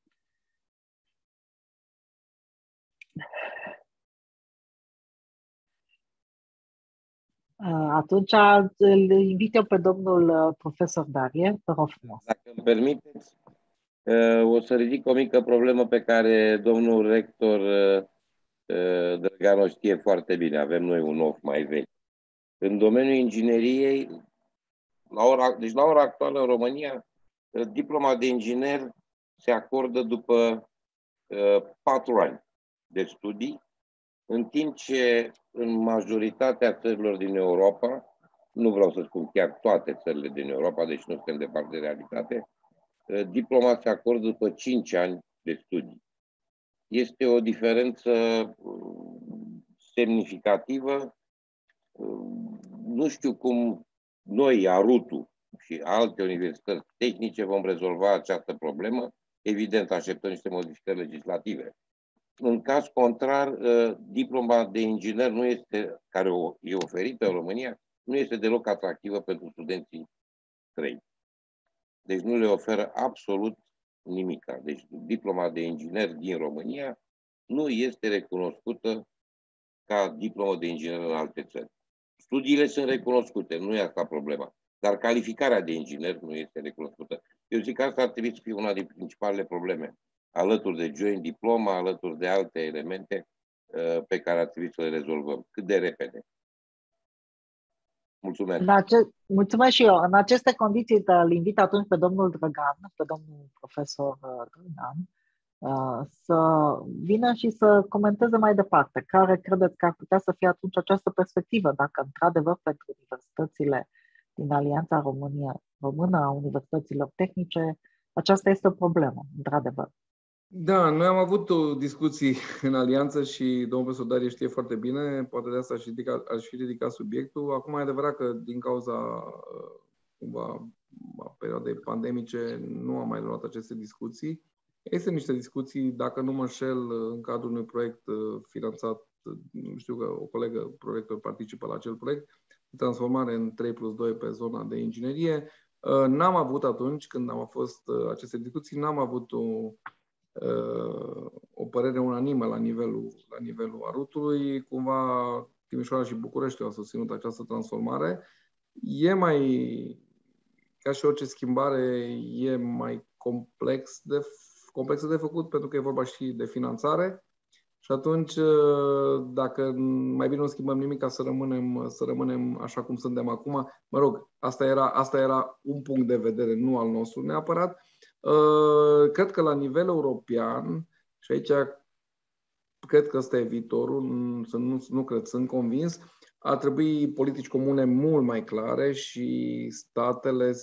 Speaker 1: Atunci îl invit eu pe domnul profesor Darie, vă rog frumos.
Speaker 2: Dacă îmi permiteți, o să ridic o mică problemă pe care domnul rector Drăgan o știe foarte bine. Avem noi un of mai vechi. În domeniul ingineriei, la ora actuală în România, diploma de inginer se acordă după 4 ani de studii, în timp ce în majoritatea țărilor din Europa, nu vreau să spun chiar toate țările din Europa, deci nu suntem departe de realitate, diploma se acordă după 5 ani de studii. Este o diferență semnificativă. Nu știu cum noi, ARUT-ul și alte universități tehnice, vom rezolva această problemă. Evident, așteptăm niște modificări legislative. În caz contrar, diploma de inginer nu este, care e oferită în România, nu este deloc atractivă pentru studenții străini. Deci nu le oferă absolut nimic. Deci diploma de inginer din România nu este recunoscută ca diplomă de inginer în alte țări. Studiile sunt recunoscute, nu e asta problema. Dar calificarea de inginer nu este recunoscută. Eu zic că asta ar trebui să fie una din principalele probleme, alături de joint diploma, alături de alte elemente pe care ar trebui să le rezolvăm cât de repede. Mulțumesc.
Speaker 1: Mulțumesc și eu. În aceste condiții îl invit atunci pe domnul Drăgan, pe domnul profesor Drăgan, să vină și să comenteze mai departe. Care credeți că ar putea să fie atunci această perspectivă, dacă într-adevăr pentru universitățile din Alianța Română a Universităților Tehnice, aceasta este o problemă, într-adevăr.
Speaker 5: Da, noi am avut o discuție în alianță și domnul profesor Darie știe foarte bine, poate de asta aș fi ridicat subiectul. Acum e adevărat că din cauza cumva a perioadei pandemice nu am mai luat aceste discuții. Este niște discuții, dacă nu mă înșel, în cadrul unui proiect finanțat, știu că o colegă proiector participă la acel proiect, de transformare în 3+2 pe zona de inginerie. N-am avut atunci, când am fost aceste discuții, n-am avut o părere unanimă la nivelul ARUT-ului. Cumva Timișoara și București au susținut această transformare. E mai, ca și orice schimbare, e mai complexă de făcut, pentru că e vorba și de finanțare. Și atunci, dacă mai bine nu schimbăm nimic, ca să rămânem așa cum suntem acum, mă rog, asta era un punct de vedere, nu al nostru neapărat. Cred că la nivel european, și aici cred că ăsta e viitorul, nu cred, sunt convins, ar trebui politici comune mult mai clare și statele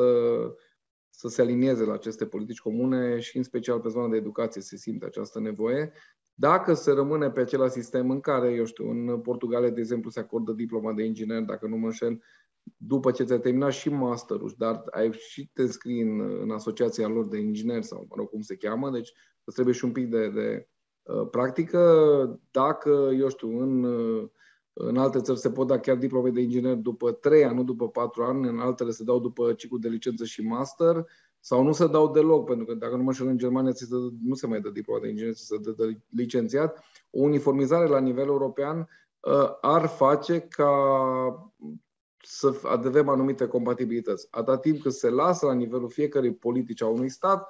Speaker 5: să se alinieze la aceste politici comune și în special pe zona de educație se simte această nevoie. Dacă se rămâne pe același sistem în care, eu știu, în Portugalia, de exemplu, se acordă diploma de inginer, dacă nu mă înșel, după ce ți-ai terminat și masterul, dar ai și te înscrii în asociația lor de ingineri sau, mă rog, cum se cheamă, deci îți trebuie și un pic de practică. Dacă, eu știu, în alte țări se pot da chiar diplome de inginer după 3 ani, nu după 4 ani, în altele se dau după ciclul de licență și master, sau nu se dau deloc, pentru că dacă nu mă înșel, în Germania nu se mai dă diploma de inginer, se dă de licențiat. O uniformizare la nivel european ar face ca să avem anumite compatibilități. Atâta timp cât se lasă la nivelul fiecărei politici a unui stat,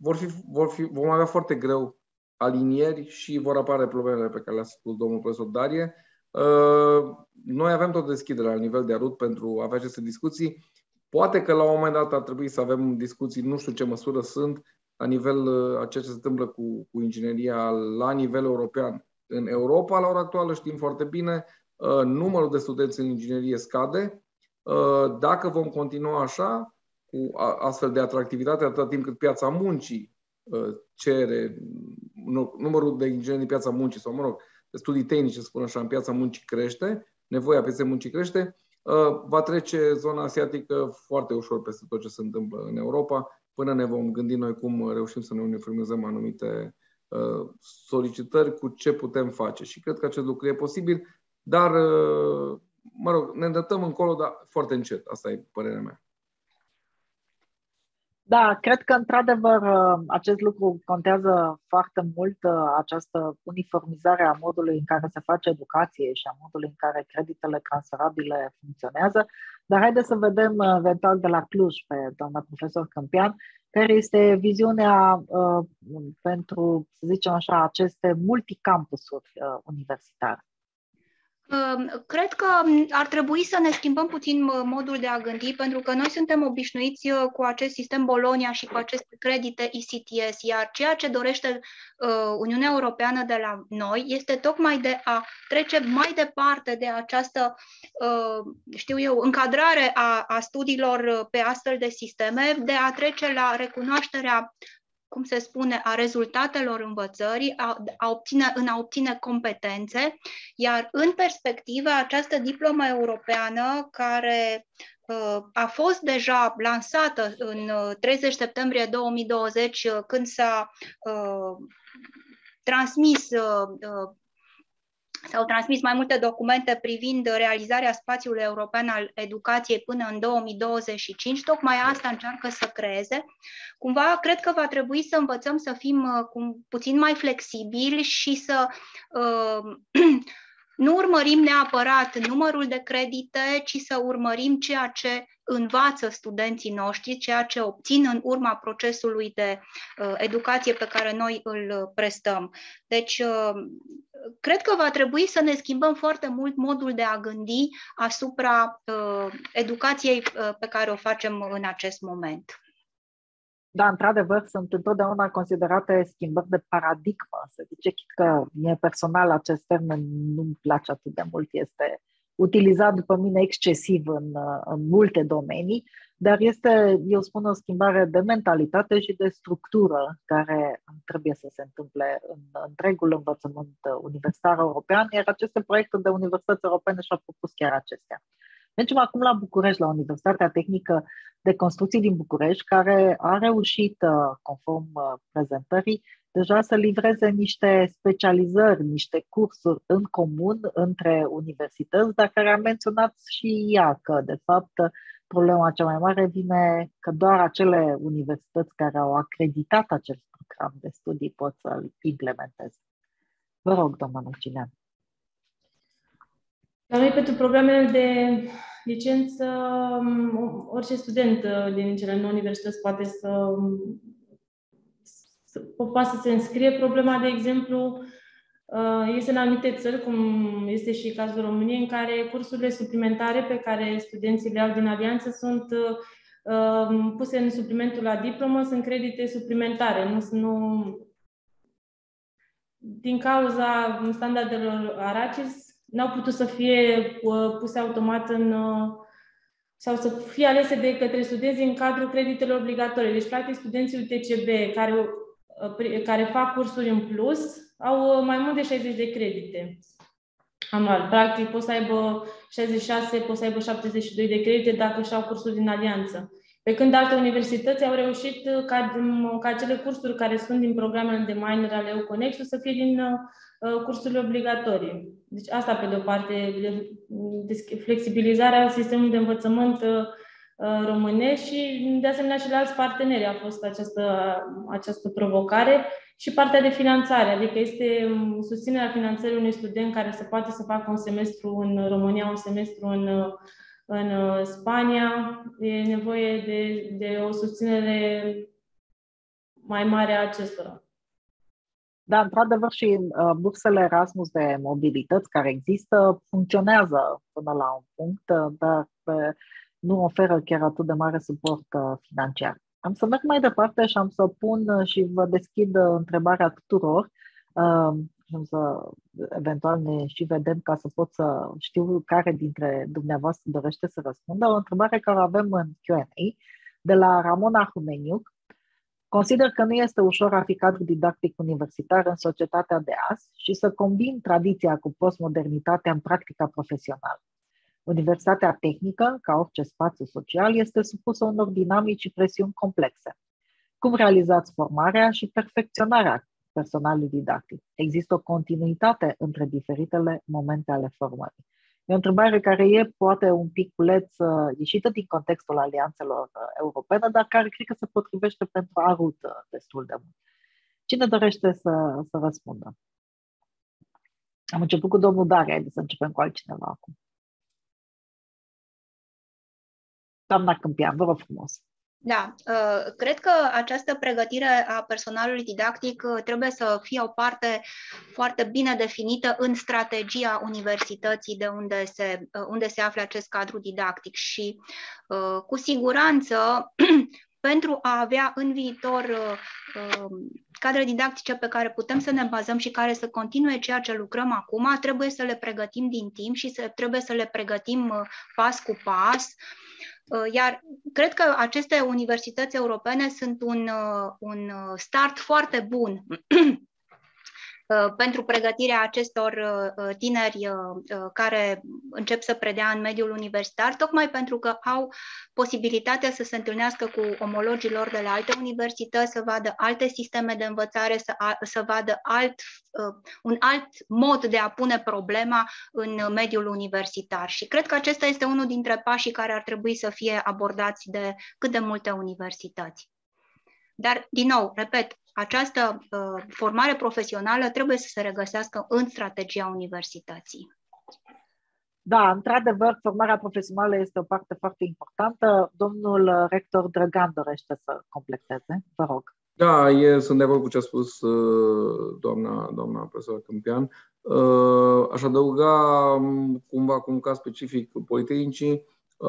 Speaker 5: vom avea foarte greu alinieri și vor apare problemele pe care le-a spus domnul profesor Darie. Noi avem tot deschidere la nivel de ARUT pentru a avea aceste discuții. Poate că la un moment dat ar trebui să avem discuții, nu știu ce măsură sunt, la nivel a ceea ce se întâmplă cu ingineria la nivel european. În Europa, la ora actuală, știm foarte bine, numărul de studenți în inginerie scade. Dacă vom continua așa, cu astfel de atractivitate, atâta timp cât piața muncii cere, numărul de ingineri în piața muncii, sau mă rog, de studii tehnice, să spun așa, în piața muncii crește, nevoia pieței muncii crește, va trece zona asiatică foarte ușor peste tot ce se întâmplă în Europa, până ne vom gândi noi cum reușim să ne uniformizăm anumite solicitări, cu ce putem face. Și cred că acest lucru e posibil, dar, mă rog, ne îndreptăm încolo, dar foarte încet. Asta e părerea mea.
Speaker 1: Da, cred că într-adevăr acest lucru contează foarte mult, această uniformizare a modului în care se face educație și a modului în care creditele transferabile funcționează. Dar haideți să vedem eventual de la Cluj pe doamna profesor Câmpian, care este viziunea pentru, să zicem așa, aceste multicampusuri universitare.
Speaker 3: Cred că ar trebui să ne schimbăm puțin modul de a gândi, pentru că noi suntem obișnuiți cu acest sistem Bologna și cu aceste credite ECTS, iar ceea ce dorește Uniunea Europeană de la noi este tocmai de a trece mai departe de această, încadrare a studiilor pe astfel de sisteme, de a trece la recunoașterea, cum se spune, a rezultatelor învățării, în a obține competențe, iar în perspectivă această diplomă europeană care a fost deja lansată în 30 septembrie 2020, când s-a s-au transmis mai multe documente privind realizarea spațiului european al educației până în 2025, tocmai asta încearcă să creeze. Cumva, cred că va trebui să învățăm să fim puțin mai flexibili și să nu urmărim neapărat numărul de credite, ci să urmărim ceea ce învață studenții noștri, ceea ce obțin în urma procesului de educație pe care noi îl prestăm. Deci, cred că va trebui să ne schimbăm foarte mult modul de a gândi asupra educației pe care o facem în acest moment.
Speaker 1: Da, într-adevăr, sunt întotdeauna considerate schimbări de paradigmă. Se zice că mie personal acest termen nu-mi place atât de mult, este utilizat după mine excesiv în multe domenii, dar este, eu spun, o schimbare de mentalitate și de structură care trebuie să se întâmple în întregul învățământ universitar european, iar aceste proiecte de universități europene și-au propus chiar acestea. Mergem acum la București, la Universitatea Tehnică de Construcții din București, care a reușit, conform prezentării, deja să livreze niște specializări, niște cursuri în comun între universități, dar care a menționat și ea că, de fapt, problema cea mai mare vine că doar acele universități care au acreditat acest program de studii pot să-l implementeze. Vă rog, doamna Năcinean.
Speaker 4: La noi, pentru programele de licență, orice student din cele 9 universități poate poate să se înscrie. Problema, de exemplu, este în anumite țări, cum este și cazul României, în care cursurile suplimentare pe care studenții le au din alianță sunt puse în suplimentul la diplomă, sunt credite suplimentare. Din cauza standardelor ARACIS, n-au putut să fie puse automat sau să fie alese de către studenți în cadrul creditelor obligatorii. Deci, practic, studenții UTCB care fac cursuri în plus au mai mult de 60 de credite anual. Practic, pot să aibă 66, pot să aibă 72 de credite dacă și-au cursuri din alianță. Pe când alte universități au reușit ca acele cursuri care sunt din programele de minor ale EUCONEXU să fie din cursurile obligatorii. Deci asta, pe de-o parte, flexibilizarea sistemului de învățământ românesc și, de asemenea, și la alți parteneri a fost această provocare și partea de finanțare, adică este susținerea finanțării unui student care să poate să facă un semestru în România, un semestru în Spania. E nevoie de o susținere mai mare a acestora.
Speaker 1: Da, într-adevăr, și bursele Erasmus de mobilități care există funcționează până la un punct, dar nu oferă chiar atât de mare suport financiar. Am să merg mai departe și am să pun și vă deschid întrebarea tuturor și am să eventual ne și vedem ca să pot să știu care dintre dumneavoastră dorește să răspundă. O întrebare care o avem în Q&A de la Ramona Humeniuc. Consider că nu este ușor a fi cadru didactic universitar în societatea de azi și să combin tradiția cu postmodernitatea în practica profesională. Universitatea tehnică, ca orice spațiu social, este supusă unor dinamici și presiuni complexe. Cum realizați formarea și perfecționarea personalului didactic? Există o continuitate între diferitele momente ale formării. E o întrebare care e poate un piculeț ieșită din contextul alianțelor europene, dar care cred că se potrivește pentru ARUT destul de mult. Cine dorește să răspundă? Am început cu domnul Daria, haideți să începem cu altcineva acum. Doamna Câmpian, vă rog frumos.
Speaker 3: Da, cred că această pregătire a personalului didactic trebuie să fie o parte foarte bine definită în strategia universității de unde se află acest cadru didactic și cu siguranță pentru a avea în viitor cadre didactice pe care putem să ne bazăm și care să continue ceea ce lucrăm acum, trebuie să le pregătim din timp și trebuie să le pregătim pas cu pas. Iar cred că aceste universități europene sunt un start foarte bun pentru pregătirea acestor tineri care încep să predea în mediul universitar, tocmai pentru că au posibilitatea să se întâlnească cu omologii lor de la alte universități, să vadă alte sisteme de învățare, să vadă un alt mod de a pune problema în mediul universitar. Și cred că acesta este unul dintre pașii care ar trebui să fie abordați de cât de multe universități. Dar, din nou, repet, această formare profesională trebuie să se regăsească în strategia universității.
Speaker 1: Da, într-adevăr, formarea profesională este o parte foarte importantă. Domnul rector Drăgan dorește să completeze. Vă rog.
Speaker 5: Da, sunt de acord cu ce a spus doamna profesoră Câmpian. Aș adăuga cumva cu un caz specific Politehnicii.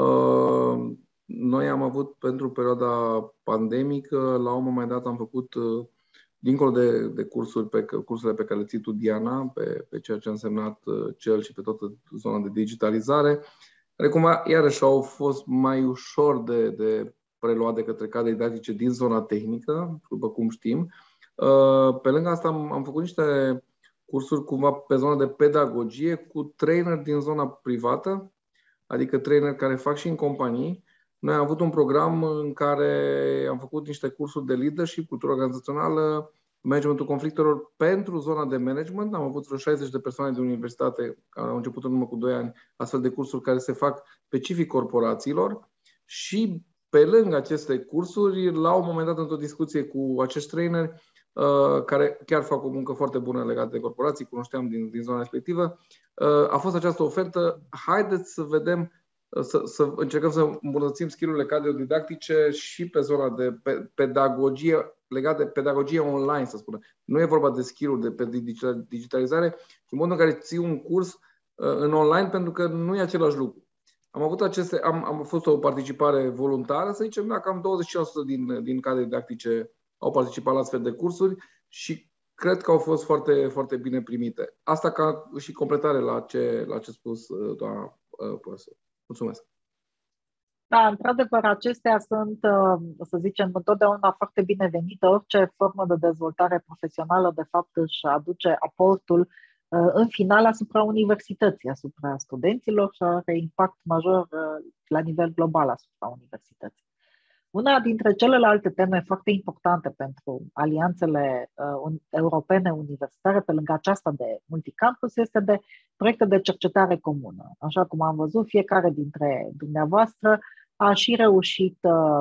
Speaker 5: Noi am avut pentru perioada pandemică, la un moment dat am făcut, dincolo de cursurile pe care le ții tu, Diana, pe ceea ce a însemnat CEL și pe toată zona de digitalizare, care cumva iarăși au fost mai ușor de preluat de către cadre didactice din zona tehnică, după cum știm. Pe lângă asta am făcut niște cursuri cumva pe zona de pedagogie cu trainer din zona privată, adică trainer care fac și în companii. Noi am avut un program în care am făcut niște cursuri de leadership, cultură organizațională, managementul conflictelor pentru zona de management. Am avut vreo 60 de persoane de universitate care au început în urmă cu 2 ani astfel de cursuri care se fac specific corporațiilor și pe lângă aceste cursuri, la un moment dat, într-o discuție cu acești traineri, care chiar fac o muncă foarte bună legată de corporații, cunoșteam din zona respectivă, a fost această ofertă. Haideți să vedem, să încercăm să îmbunătățim skill-urile cadre-didactice și pe zona de pedagogie, legată de pedagogie online, să spunem. Nu e vorba de skill-uri de pe digitalizare, ci în modul în care ții un curs în online, pentru că nu e același lucru. Am fost o participare voluntară, să zicem, da, cam 25% din cadre didactice au participat la astfel de cursuri și cred că au fost foarte, foarte bine primite. Asta ca și completare la ce a spus doamna profesor. Mulțumesc.
Speaker 1: Da, într-adevăr, acestea sunt, să zicem, întotdeauna foarte binevenite. Orice formă de dezvoltare profesională, de fapt, își aduce aportul în final asupra universității, asupra studenților și are impact major la nivel global asupra universității. Una dintre celelalte teme foarte importante pentru alianțele europene universitare, pe lângă aceasta de multicampus, este de proiecte de cercetare comună. Așa cum am văzut, fiecare dintre dumneavoastră a și reușit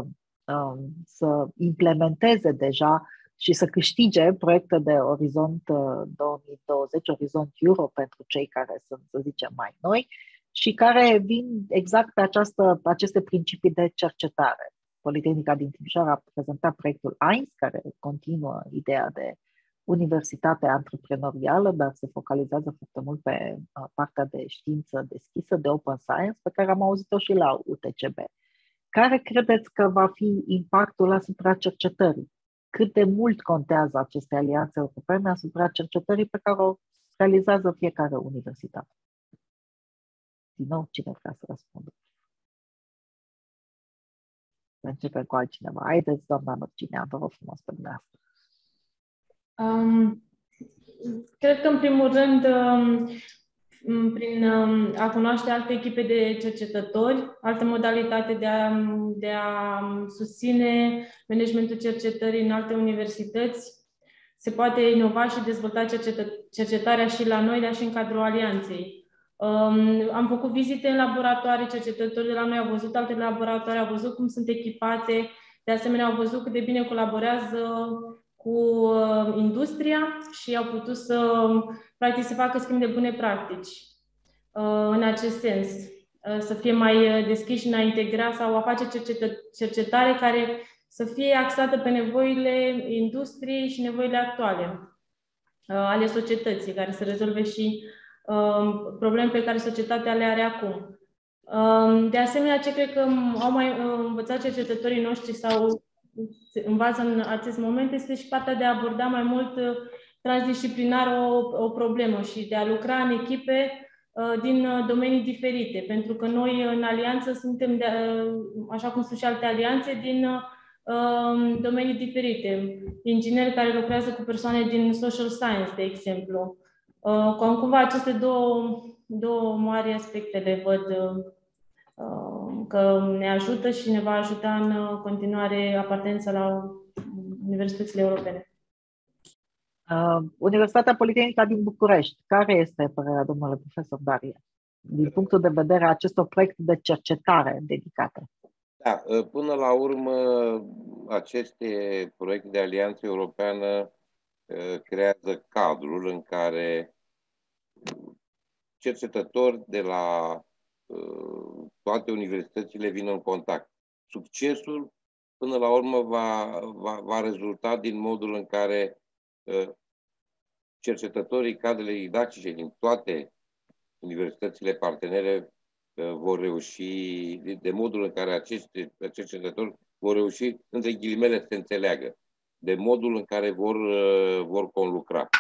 Speaker 1: să implementeze deja și să câștige proiecte de Orizont 2020, Orizont Euro pentru cei care sunt, să zicem, mai noi și care vin exact pe aceste principii de cercetare. Politehnica din Timișoara a prezentat proiectul AINS, care continuă ideea de universitate antreprenorială, dar se focalizează foarte mult pe partea de știință deschisă, de open science, pe care am auzit-o și la UTCB. Care credeți că va fi impactul asupra cercetării? Cât de mult contează aceste alianțe europene asupra cercetării pe care o realizează fiecare universitate? Din nou, cine vrea să răspundă? Începem cu altcineva. Haideți, doamna Nurcinea, vă rog frumos pe dumneavoastră.
Speaker 4: Cred că, în primul rând, prin a cunoaște alte echipe de cercetători, altă modalitate de a susține managementul cercetării în alte universități, se poate inova și dezvolta cercetarea și la noi, dar și în cadrul alianței. Am făcut vizite în laboratoare, cercetătorii de la noi au văzut alte laboratoare, au văzut cum sunt echipate, de asemenea au văzut cât de bine colaborează cu industria și au putut practic, să facă schimb de bune practici în acest sens. Să fie mai deschiși în a integra sau a face cercetare care să fie axată pe nevoile industriei și nevoile actuale ale societății, care să rezolve și probleme pe care societatea le are acum. De asemenea, ce cred că au mai învățat cercetătorii noștri sau învață în acest moment este și partea de a aborda mai mult transdisciplinar o problemă și de a lucra în echipe din domenii diferite. Pentru că noi în alianță suntem, așa cum sunt și alte alianțe, din domenii diferite. Ingineri care lucrează cu persoane din social science, de exemplu. Cumva aceste două mari aspecte le văd că ne ajută și ne va ajuta în continuare apartența la universitățile europene.
Speaker 1: Universitatea Politehnică din București. Care este părerea domnule profesor Darie, din punctul de vedere a acestor proiecte de cercetare dedicate?
Speaker 2: Da, până la urmă, aceste proiecte de alianță europeană creează cadrul în care cercetători de la toate universitățile vin în contact. Succesul, până la urmă, va rezulta din modul în care cercetătorii, cadrele didactice din toate universitățile partenere vor reuși, de modul în care acești cercetători vor reuși, între ghilimele, să se înțeleagă, de modul în care vor conlucra.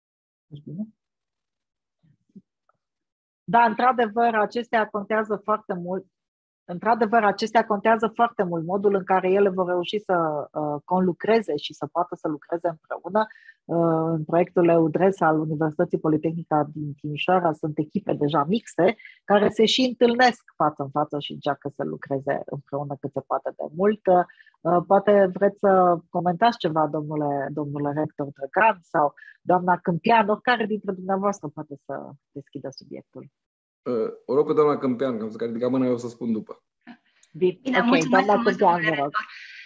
Speaker 1: Da, într-adevăr, acestea contează foarte mult. Într-adevăr, acestea contează foarte mult, modul în care ele vor reuși să conlucreze și să poată să lucreze împreună. În proiectul EUDRES al Universității Politehnică din Timișoara sunt echipe deja mixte care se și întâlnesc față în față și încearcă să lucreze împreună cât se poate de mult. Poate vreți să comentați ceva, domnule rector Drăgan sau doamna Câmpian, oricare dintre dumneavoastră poate să deschidă subiectul.
Speaker 5: O rog pe doamna Câmpian, că am să ridica mâna, eu o să spun după.
Speaker 3: Bine,
Speaker 1: okay,
Speaker 3: mulțumesc
Speaker 1: doamna Câmpian,
Speaker 3: vă rog.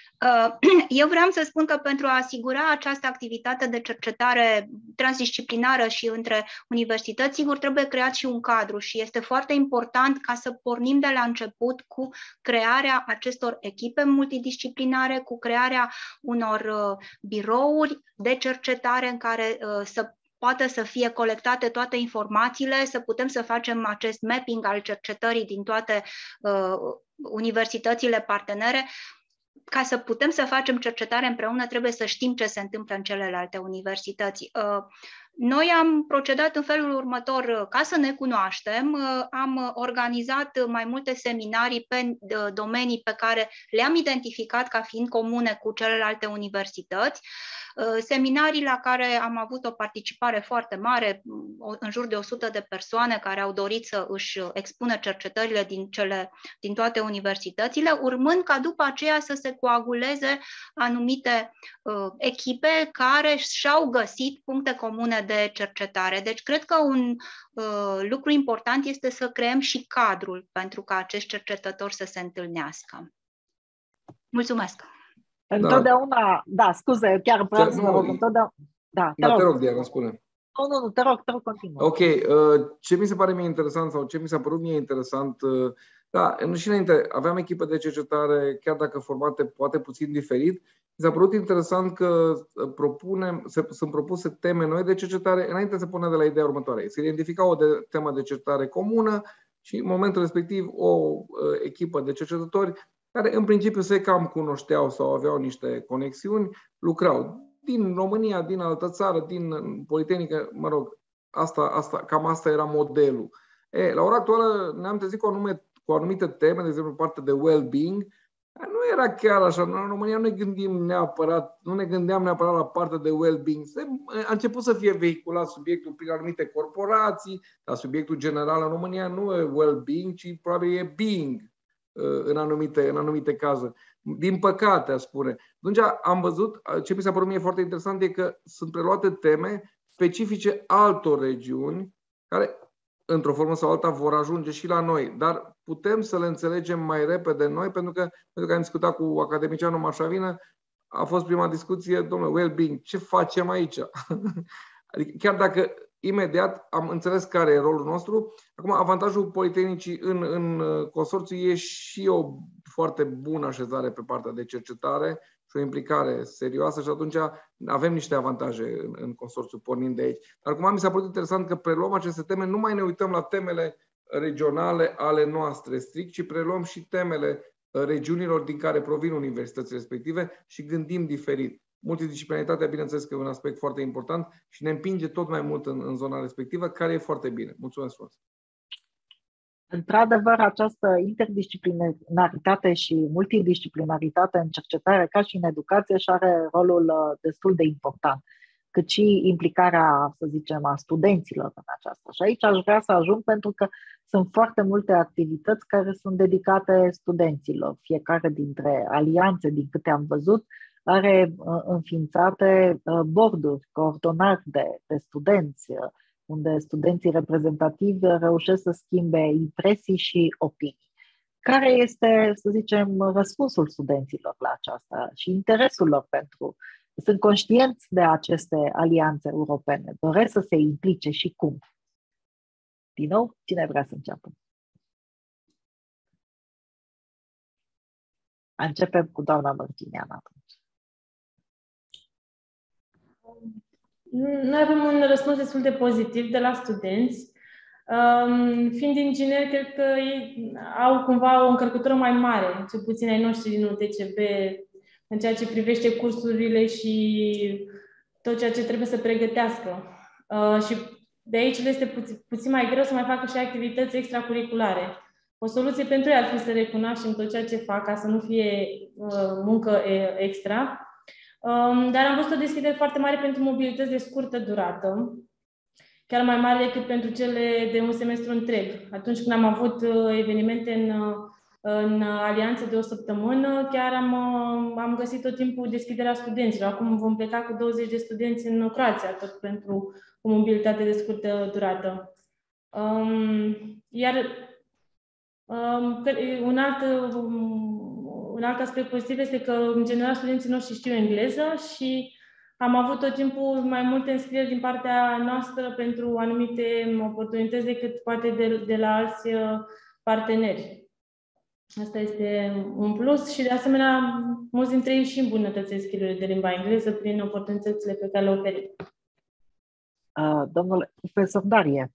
Speaker 3: Eu vreau să spun că pentru a asigura această activitate de cercetare transdisciplinară și între universități, sigur, trebuie creat și un cadru și este foarte important ca să pornim de la început cu crearea acestor echipe multidisciplinare, cu crearea unor birouri de cercetare în care să poate să fie colectate toate informațiile, să putem să facem acest mapping al cercetării din toate universitățile partenere. Ca să putem să facem cercetare împreună, trebuie să știm ce se întâmplă în celelalte universități. Noi am procedat în felul următor. Ca să ne cunoaștem, am organizat mai multe seminarii pe domenii pe care le-am identificat ca fiind comune cu celelalte universități, seminarii la care am avut o participare foarte mare, în jur de 100 de persoane care au dorit să își expună cercetările din toate universitățile, urmând ca după aceea să se coaguleze anumite echipe care și-au găsit puncte comune de cercetare. Deci cred că un lucru important este să creăm și cadrul pentru ca acești cercetători să se întâlnească. Mulțumesc!
Speaker 1: Întotdeauna, da, scuze, chiar vreau să vă rog, întotdeauna... Da, te rog,
Speaker 5: Diana, spune.
Speaker 1: Nu, te rog, continuă.
Speaker 5: Ok, ce mi se pare mie interesant sau ce mi s-a părut mie interesant, da, și înainte aveam echipă de cercetare, chiar dacă formate poate puțin diferit, mi s-a părut interesant că sunt propuse teme noi de cercetare înainte să pună de la ideea următoare. Se identifica o temă de cercetare comună și în momentul respectiv o echipă de cercetători care în principiu se cam cunoșteau sau aveau niște conexiuni, lucrau din România, din altă țară, din Politehnică, mă rog, cam asta era modelul. La ora actuală ne-am trezit cu anumite teme, de exemplu partea de well-being, Nu era chiar așa. Noi în România nu ne gândeam neapărat la partea de well-being. A început să fie vehiculat subiectul prin anumite corporații, dar subiectul general în România nu e well-being, ci probabil e being în anumite cazuri. Din păcate, aș spune. Atunci am văzut, ce mi s-a părut mie foarte interesant e că sunt preluate teme specifice altor regiuni care, într-o formă sau alta, vor ajunge și la noi. Dar putem să le înțelegem mai repede noi, pentru că am discutat cu academicianul Mașavină, a fost prima discuție, domnule, well-being, ce facem aici? Adică chiar dacă imediat am înțeles care e rolul nostru, acum avantajul Politehnicii în consorțiu e și o foarte bună așezare pe partea de cercetare și o implicare serioasă și atunci avem niște avantaje în consorțiu pornind de aici. Dar acum mi s-a părut interesant că preluăm aceste teme, nu mai ne uităm la temele regionale ale noastre strict, ci preluăm și temele regiunilor din care provin universitățile respective și gândim diferit. Multidisciplinaritatea, bineînțeles că e un aspect foarte important și ne împinge tot mai mult în zona respectivă, care e foarte bine. Mulțumesc frumos!
Speaker 1: Într-adevăr, această interdisciplinaritate și multidisciplinaritate în cercetare, ca și în educație, și are rolul destul de important, cât și implicarea, să zicem, a studenților în aceasta. Și aici aș vrea să ajung pentru că sunt foarte multe activități care sunt dedicate studenților. Fiecare dintre alianțe, din câte am văzut, are înființate board-uri, coordonări de studenți, unde studenții reprezentativi reușesc să schimbe impresii și opinii. Care este, să zicem, răspunsul studenților la aceasta și interesul lor pentru... Sunt conștienți de aceste alianțe europene, doresc să se implice și cum. Din nou, cine vrea să înceapă? Începem cu doamna Mărginian atunci.
Speaker 4: Noi avem un răspuns destul de pozitiv de la studenți. Fiind ingineri, cred că ei au cumva o încărcătură mai mare, cel puțin ai noștri din UTCB, în ceea ce privește cursurile și tot ceea ce trebuie să pregătească. Și de aici le este puțin mai greu să mai facă și activități extracurriculare. O soluție pentru ei ar fi să recunoaștem tot ceea ce fac, ca să nu fie muncă extra. Dar am văzut o deschidere foarte mare pentru mobilități de scurtă durată, chiar mai mare decât pentru cele de un semestru întreg. Atunci când am avut evenimente în alianțe de o săptămână, chiar am găsit tot timpul deschiderea studenților. Acum vom pleca cu 20 de studenți în Croația, tot pentru o mobilitate de scurtă durată. Iar un alt aspect pozitiv este că, în general, studenții noștri știu engleză și am avut tot timpul mai multe înscrieri din partea noastră pentru anumite oportunități decât poate de la alți parteneri. Asta este un plus și, de asemenea, mulți dintre ei și îmbunătățesc skill-urile de limba engleză prin oportunitățile pe care le oferim.
Speaker 1: Domnule profesor Darie.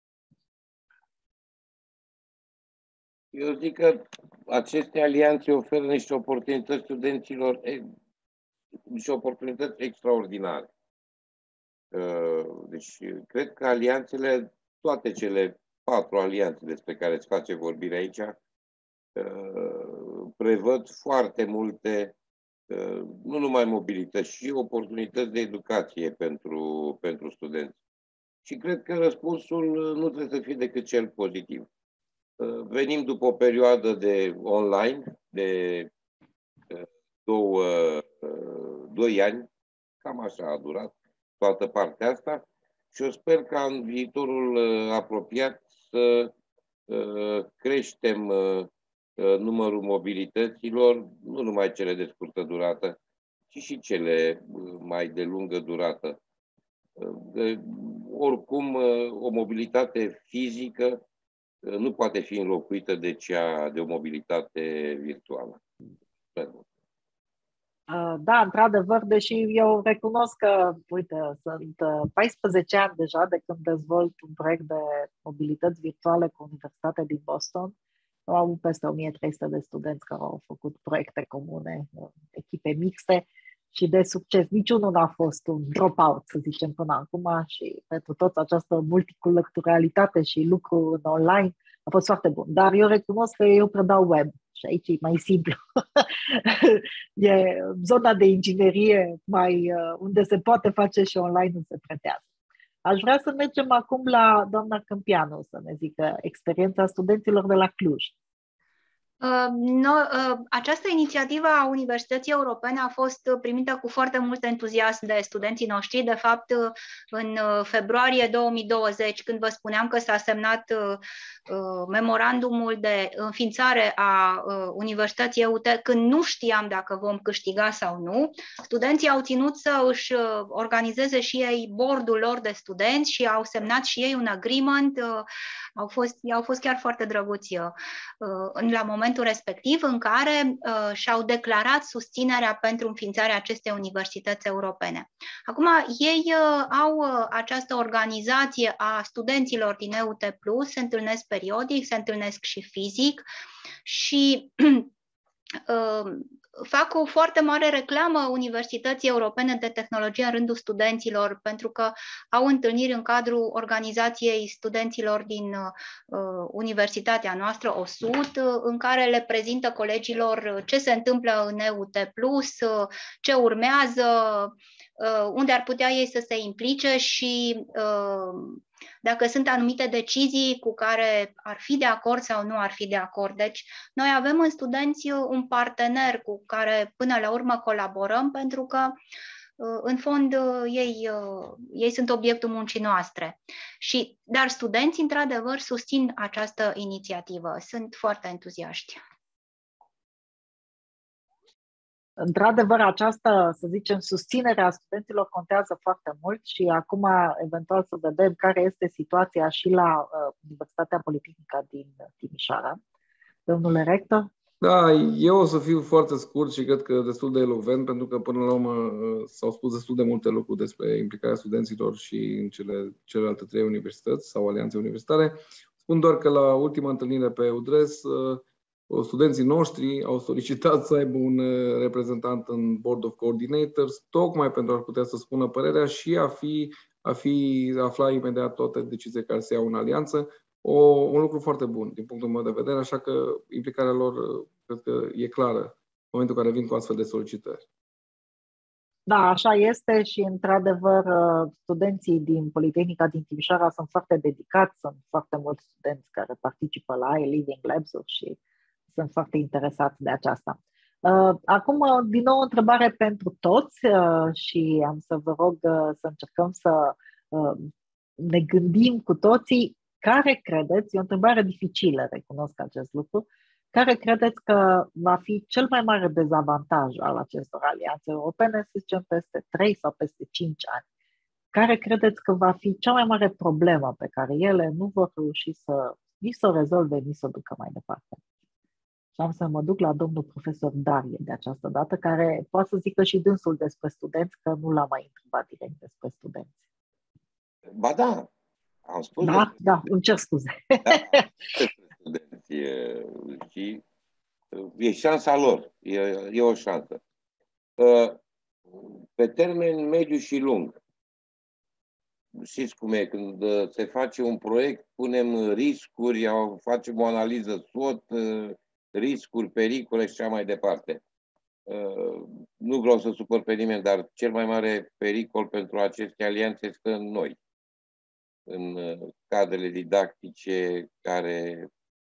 Speaker 2: Eu zic că aceste alianțe oferă niște oportunități studenților, niște oportunități extraordinare. Deci, cred că alianțele, toate cele 4 alianțe despre care îți face vorbire aici, prevăd foarte multe, nu numai mobilități, și oportunități de educație pentru studenți. Și cred că răspunsul nu trebuie să fie decât cel pozitiv. Venim după o perioadă de online, de 2 ani, cam așa a durat toată partea asta, și eu sper ca în viitorul apropiat să creștem numărul mobilităților, nu numai cele de scurtă durată, ci și cele mai de lungă durată. Oricum, o mobilitate fizică nu poate fi înlocuită de o mobilitate virtuală.
Speaker 1: Da, într-adevăr, deși eu recunosc că, uite, sunt 14 ani deja de când dezvolt un proiect de mobilități virtuale cu Universitatea din Boston. Au peste 1300 de studenți care au făcut proiecte comune, echipe mixte și de succes. Niciunul n-a fost un dropout, să zicem, până acum, și pentru toți această multiculturalitate și lucru în online a fost foarte bun. Dar eu recunosc că eu predau web Și aici e mai simplu. E zona de inginerie unde se poate face și online, nu se pretează. Aș vrea să mergem acum la doamna Câmpianu, să ne zică experiența studenților de la Cluj.
Speaker 3: Această inițiativă a Universității Europene a fost primită cu foarte mult entuziasm de studenții noștri. De fapt, în februarie 2020, când vă spuneam că s-a semnat memorandumul de înființare a Universității EUT, când nu știam dacă vom câștiga sau nu, studenții au ținut să își organizeze și ei board-ul lor de studenți și au semnat și ei un agreement. Au fost chiar foarte drăguți la momentul respectiv, în care și-au declarat susținerea pentru înființarea acestei universități europene. Acum, ei au această organizație a studenților din EUT+, se întâlnesc periodic, se întâlnesc și fizic și fac o foarte mare reclamă Universității Europene de Tehnologie în rândul studenților, pentru că au întâlniri în cadrul organizației studenților din universitatea noastră, OSUT, în care le prezintă colegilor ce se întâmplă în EUT+, ce urmează, unde ar putea ei să se implice și dacă sunt anumite decizii cu care ar fi de acord sau nu ar fi de acord. Deci, noi avem în studenți un partener cu care până la urmă colaborăm, pentru că, în fond, ei sunt obiectul muncii noastre. Dar studenții, într-adevăr, susțin această inițiativă. Sunt foarte entuziaști.
Speaker 1: Într-adevăr, această, să zicem, susținerea studenților contează foarte mult și acum, eventual, să vedem care este situația și la Universitatea Politehnică din Timișoara. Domnule rector?
Speaker 5: Da, eu o să fiu foarte scurt și cred că destul de elocvent, pentru că până la urmă s-au spus destul de multe lucruri despre implicarea studenților și în celelalte 3 universități sau alianțe universitare. Spun doar că la ultima întâlnire pe UDRES, studenții noștri au solicitat să aibă un reprezentant în Board of Coordinators, tocmai pentru a putea să spună părerea și afla imediat toate deciziile care se iau în alianță. Un lucru foarte bun din punctul meu de vedere, așa că implicarea lor cred că e clară în momentul în care vin cu astfel de solicitări.
Speaker 1: Da, așa este și, într-adevăr, studenții din Politehnica din Timișoara sunt foarte dedicați, sunt foarte mulți studenți care participă la e-living labs-uri și sunt foarte interesați de aceasta. Acum, din nou, o întrebare pentru toți și am să vă rog să încercăm să ne gândim cu toții care credeți, e o întrebare dificilă, recunosc acest lucru, care credeți că va fi cel mai mare dezavantaj al acestor alianțe europene, să zicem, peste 3 sau peste 5 ani? Care credeți că va fi cea mai mare problemă pe care ele nu vor reuși nici să o rezolve, nici să o ducă mai departe? Și am să mă duc la domnul profesor Darie de această dată, care poate să zică și dânsul despre studenți, că nu l-am mai întrebat direct despre studenți.
Speaker 2: Ba da, am spus.
Speaker 1: Da, îmi cer scuze.
Speaker 2: Da, studenți și e șansa lor, e o șansă. Pe termen mediu și lung, știți cum e, când se face un proiect, punem riscuri, facem o analiză SWOT, riscuri, pericole și așa mai departe. Nu vreau să supăr pe nimeni, dar cel mai mare pericol pentru aceste alianțe stă în noi, în cadrele didactice care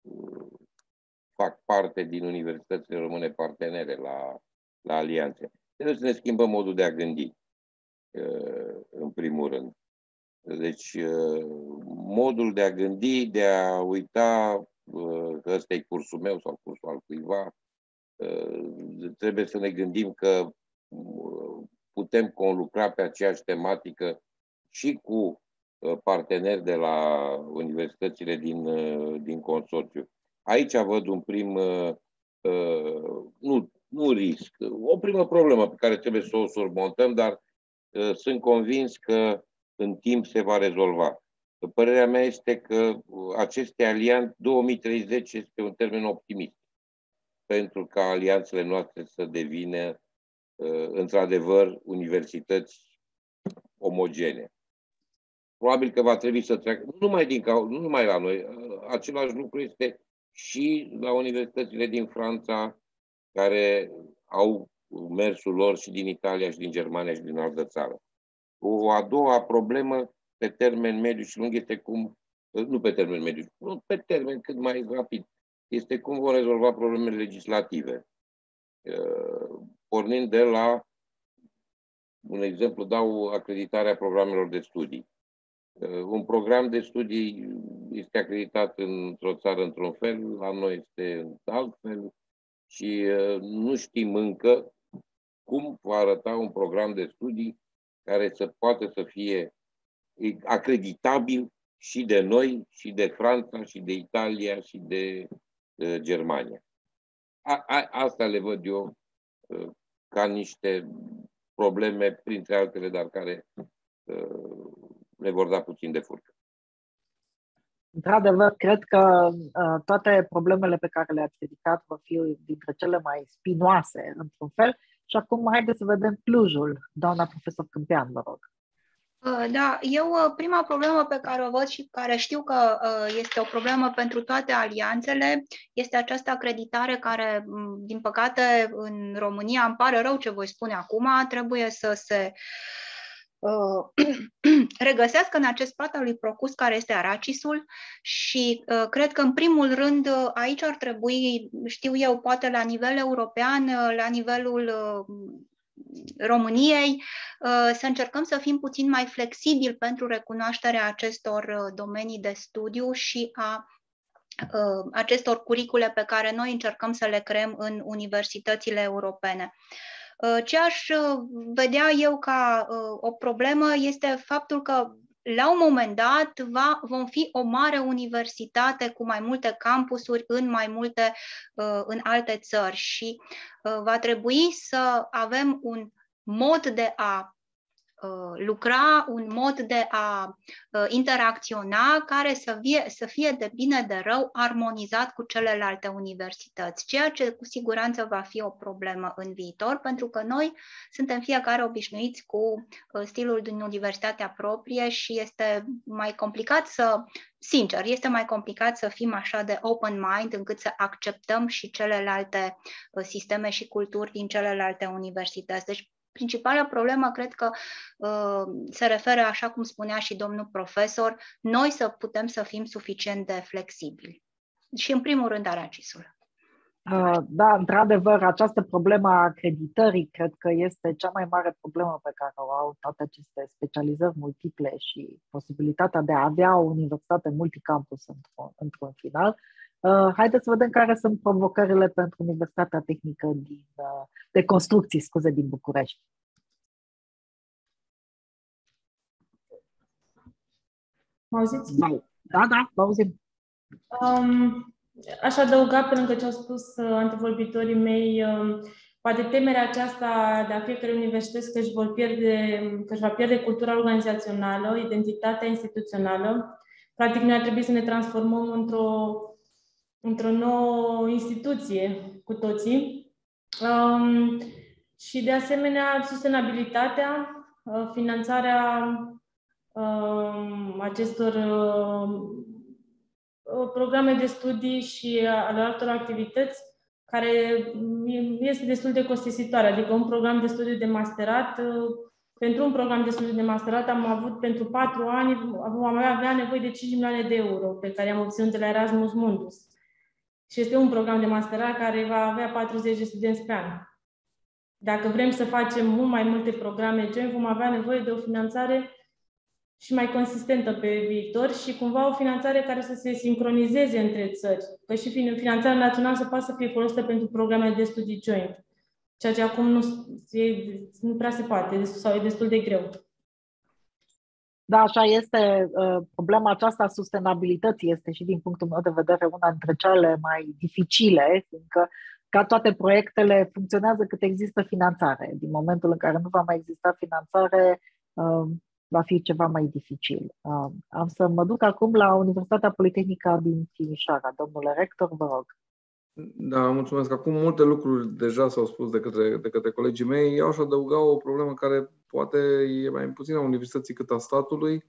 Speaker 2: fac parte din universitățile române partenere la alianțe. Trebuie să ne schimbăm modul de a gândi, în primul rând. Deci, modul de a gândi, de a uita că ăsta e cursul meu sau cursul al cuiva, trebuie să ne gândim că putem conlucra pe aceeași tematică și cu parteneri de la universitățile din consorțiu. Aici văd un prim, nu risc, o primă problemă pe care trebuie să o surmontăm, dar sunt convins că în timp se va rezolva. Părerea mea este că aceste alianțe, 2030 este un termen optimist pentru ca alianțele noastre să devină într-adevăr universități omogene. Probabil că va trebui să treacă, nu numai la noi, același lucru este și la universitățile din Franța, care au mersul lor și din Italia și din Germania și din altă țară. O a doua problemă pe termen mediu și lung este cum, nu pe termen mediu, nu pe termen cât mai rapid, este cum vom rezolva problemele legislative. Pornind de la, un exemplu, dau acreditarea programelor de studii. Un program de studii este acreditat într-o țară într-un fel, la noi este altfel și nu știm încă cum va arăta un program de studii care să poată să fie acreditabil și de noi, și de Franța, și de Italia, și de Germania. Asta le văd eu ca niște probleme, printre altele, dar care ne vor da puțin de furcă.
Speaker 1: Într-adevăr, cred că toate problemele pe care le-ați ridicat vor fi dintre cele mai spinoase, într-un fel. Și acum haideți să vedem Clujul. Doamna profesor Câmpean, vă rog.
Speaker 3: Da, eu prima problemă pe care o văd și care știu că este o problemă pentru toate alianțele este această acreditare care, din păcate, în România, îmi pare rău ce voi spune acum, trebuie să se regăsească în acest pat al lui Procus care este Aracisul și cred că în primul rând aici ar trebui, știu eu, poate la nivel european, la nivelul României, să încercăm să fim puțin mai flexibili pentru recunoașterea acestor domenii de studiu și a acestor curicule pe care noi încercăm să le creăm în universitățile europene. Ce aș vedea eu ca o problemă este faptul că la un moment dat vom fi o mare universitate cu mai multe campusuri în alte țări și va trebui să avem un mod de a lucra, un mod de a interacționa care să fie de bine de rău armonizat cu celelalte universități, ceea ce cu siguranță va fi o problemă în viitor, pentru că noi suntem fiecare obișnuiți cu stilul din universitatea proprie și este mai complicat este mai complicat să fim așa de open mind încât să acceptăm și celelalte sisteme și culturi din celelalte universități. Deci, principala problemă, cred că se referă, așa cum spunea și domnul profesor, noi să putem să fim suficient de flexibili. Și, în primul rând, Aracisul.
Speaker 1: Da, într-adevăr, această problemă a acreditării cred că este cea mai mare problemă pe care o au toate aceste specializări multiple și posibilitatea de a avea o universitate multicampus într-un final. Haideți să vedem care sunt provocările pentru Universitatea Tehnică de Construcții, din București.
Speaker 4: Mă auziți?
Speaker 1: Da, vă auzim.
Speaker 4: Aș adăuga, pe lângă ce au spus antevorbitorii mei, poate temerea aceasta de a fiecare universități că își va pierde cultura organizațională, identitatea instituțională. Practic, noi ar trebui să ne transformăm într-o nouă instituție cu toții. Și, de asemenea, sustenabilitatea, finanțarea acestor programe de studii și ale altor activități care este destul de costisitoare. Adică un program de studiu de masterat, pentru un program de studiu de masterat am avut pentru 4 ani, am avea nevoie de 5 milioane de euro pe care am obținut de la Erasmus Mundus. Și este un program de masterat care va avea 40 de studenți pe an. Dacă vrem să facem mult mai multe programe joint, vom avea nevoie de o finanțare și mai consistentă pe viitor și cumva o finanțare care să se sincronizeze între țări. Că și finanțarea națională să poată să fie folosită pentru programe de studii joint. Ceea ce acum nu prea se poate sau e destul de greu.
Speaker 1: Da, așa este. Problema aceasta a sustenabilității este și din punctul meu de vedere una dintre cele mai dificile, fiindcă ca toate proiectele funcționează cât există finanțare. Din momentul în care nu va mai exista finanțare, va fi ceva mai dificil. Am să mă duc acum la Universitatea Politehnică din Timișoara. Domnule rector, vă rog.
Speaker 5: Da, mulțumesc. Acum multe lucruri deja s-au spus de către colegii mei. Eu aș adăuga o problemă care poate e mai puțin a universității cât a statului,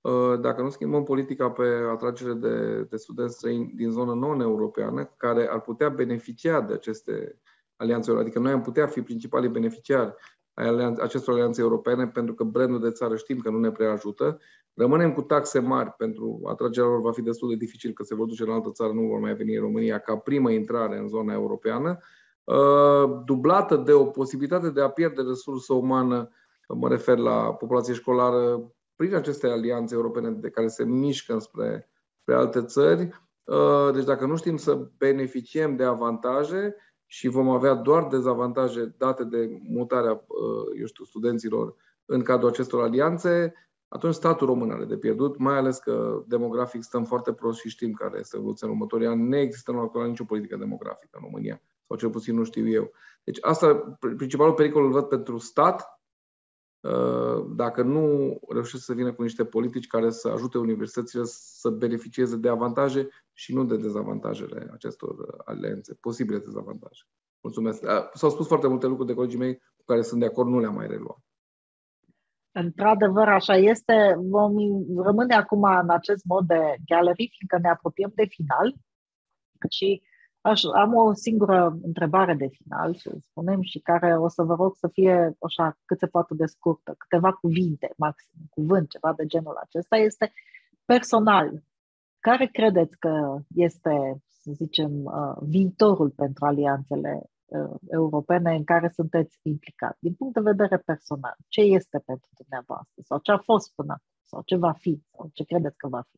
Speaker 5: dacă nu schimbăm politica pe atragere de studenți străini din zona non-europeană, care ar putea beneficia de aceste alianțe, adică noi am putea fi principalii beneficiari ai acestor alianțe europene, pentru că brandul de țară știm că nu ne prea ajută. Rămânem cu taxe mari, pentru atragerea lor va fi destul de dificil, că se vor duce în altă țară, nu vor mai veni în România ca primă intrare în zona europeană, dublată de o posibilitate de a pierde resursă umană, mă refer la populație școlară, prin aceste alianțe europene de care se mișcă spre alte țări. Deci dacă nu știm să beneficiem de avantaje și vom avea doar dezavantaje date de mutarea studenților în cadrul acestor alianțe, atunci statul român are de pierdut, mai ales că demografic stăm foarte prost și știm care este evoluția în următorii ani. Nu există în actual nicio politică demografică în România, sau cel puțin nu știu eu. Deci asta, principalul pericol îl văd pentru stat, dacă nu reușesc să vină cu niște politici care să ajute universitățile să beneficieze de avantaje și nu de dezavantajele acestor alianțe, posibile dezavantaje. Mulțumesc. S-au spus foarte multe lucruri de colegii mei cu care sunt de acord, nu le-am mai reluat.
Speaker 1: Într-adevăr, așa este. Vom rămâne acum în acest mod de gallery, fiindcă ne apropiem de final. Și am o singură întrebare de final, să spunem, și care o să vă rog să fie așa cât se poate de scurtă, câteva cuvinte, maxim, cuvânt, ceva de genul acesta. Este personal. Care credeți că este, să zicem, viitorul pentru alianțele europene în care sunteți implicați? Din punct de vedere personal, ce este pentru dumneavoastră? Sau ce a fost până acum? Sau ce va fi? Sau ce credeți că va fi?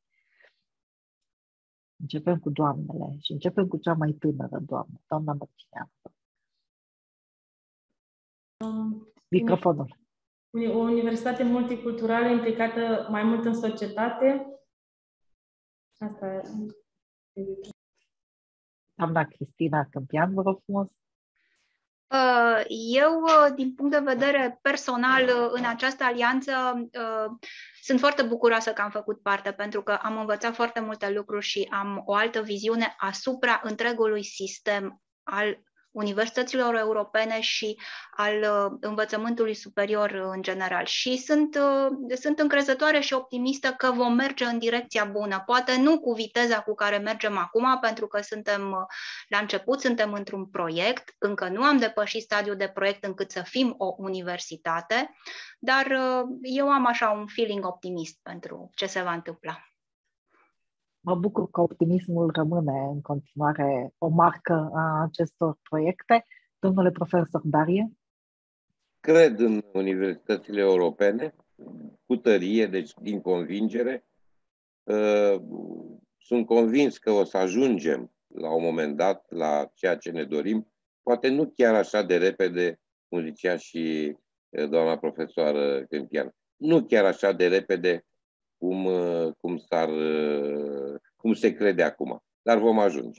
Speaker 1: Începem cu doamnele și începem cu cea mai tânără doamnă, doamna Mărcineanu. Microfonul.
Speaker 4: O universitate multiculturală implicată mai mult în societate. Asta e.
Speaker 1: Doamna Cristina Câmpian, vă rog frumos.
Speaker 3: Eu, din punct de vedere personal, în această alianță sunt foarte bucuroasă că am făcut parte, pentru că am învățat foarte multe lucruri și am o altă viziune asupra întregului sistem al universităților europene și al învățământului superior în general. Și sunt încrezătoare și optimistă că vom merge în direcția bună. Poate nu cu viteza cu care mergem acum, pentru că suntem la început, suntem într-un proiect, încă nu am depășit stadiul de proiect încât să fim o universitate, dar eu am așa un feeling optimist pentru ce se va întâmpla.
Speaker 1: Mă bucur că optimismul rămâne în continuare o marcă a acestor proiecte. Domnule profesor Darie?
Speaker 2: Cred în universitățile europene, cu tărie, deci din convingere. Sunt convins că o să ajungem la un moment dat la ceea ce ne dorim, poate nu chiar așa de repede, cum zicea și doamna profesoară Câmpian, nu chiar așa de repede cum se crede acum, dar vom ajunge.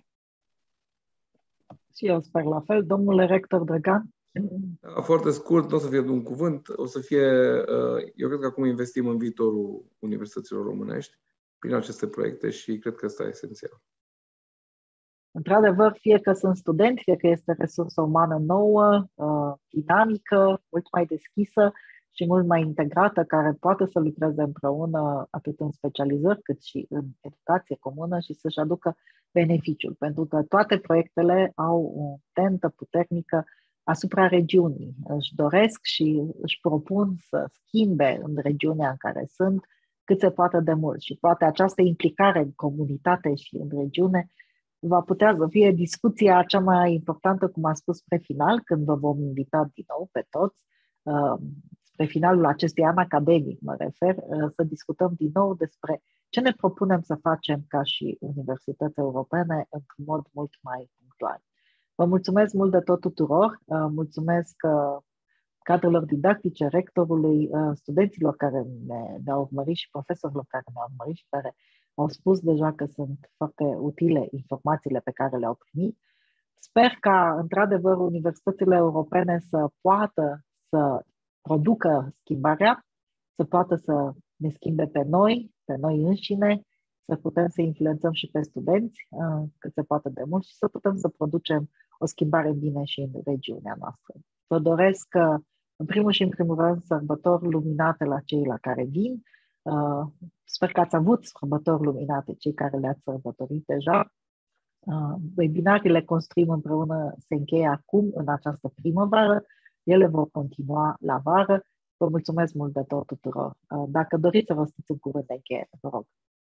Speaker 1: Și eu sper la fel. Domnule rector Drăgan?
Speaker 5: Foarte scurt, nu o să fie de un cuvânt, o să fie, eu cred că acum investim în viitorul universităților românești prin aceste proiecte și cred că asta e esențial.
Speaker 1: Într-adevăr, fie că sunt studenți, fie că este resursă umană nouă, dinamică, mult mai deschisă și mult mai integrată, care poate să lucreze împreună atât în specializări cât și în educație comună și să-și aducă beneficiul. Pentru că toate proiectele au o tentă puternică asupra regiunii. Își doresc și își propun să schimbe în regiunea în care sunt cât se poate de mult. Și poate această implicare în comunitate și în regiune va putea să fie discuția cea mai importantă, cum am spus, spre final, când vă vom invita din nou pe toți, spre finalul acestui an academic, mă refer, să discutăm din nou despre ce ne propunem să facem ca și universități europene într-un mod mult mai punctual. Vă mulțumesc mult de tot tuturor, mulțumesc cadrelor didactice, rectorului, studenților care ne-au urmărit și profesorilor care ne-au urmărit și care au spus deja că sunt foarte utile informațiile pe care le-au primit. Sper ca, într-adevăr, universitățile europene să poată să producă schimbarea, să poată să ne schimbe pe noi înșine, să putem să influențăm și pe studenți cât se poate de mult și să putem să producem o schimbare bine și în regiunea noastră. Vă doresc, în primul și în primul rând, sărbători luminate la cei la care vin, Sper că ați avut sărbători luminate, cei care le-ați sărbătorit deja. Webinariile Construim împreună se încheie acum, în această primăvară. Ele vor continua la vară. Vă mulțumesc mult de tot tuturor. Dacă doriți să vă stiți un cuvânt de încheiere, vă rog.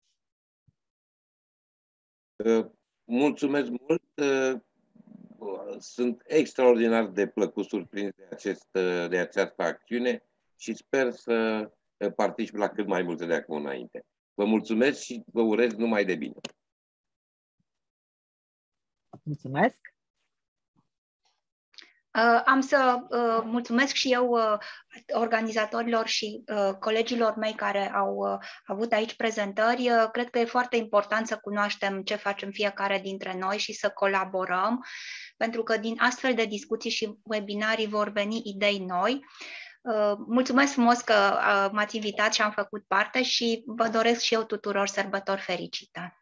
Speaker 2: Mulțumesc mult. Sunt extraordinar de plăcut surprins de această acțiune și sper să particip la cât mai multe de acum înainte. Vă mulțumesc și vă urez numai de bine.
Speaker 1: Mulțumesc!
Speaker 3: Am să mulțumesc și eu organizatorilor și colegilor mei care au avut aici prezentări. Cred că e foarte important să cunoaștem ce facem fiecare dintre noi și să colaborăm, pentru că din astfel de discuții și webinarii vor veni idei noi. Mulțumesc frumos că m-ați invitat și am făcut parte și vă doresc și eu tuturor sărbători fericite.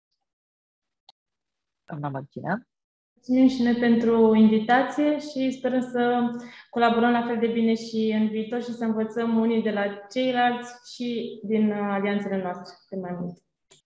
Speaker 1: Doamna Martina.
Speaker 4: Mulțumim și noi pentru invitație și sperăm să colaborăm la fel de bine și în viitor și să învățăm unii de la ceilalți și din alianțele noastre de mai mult.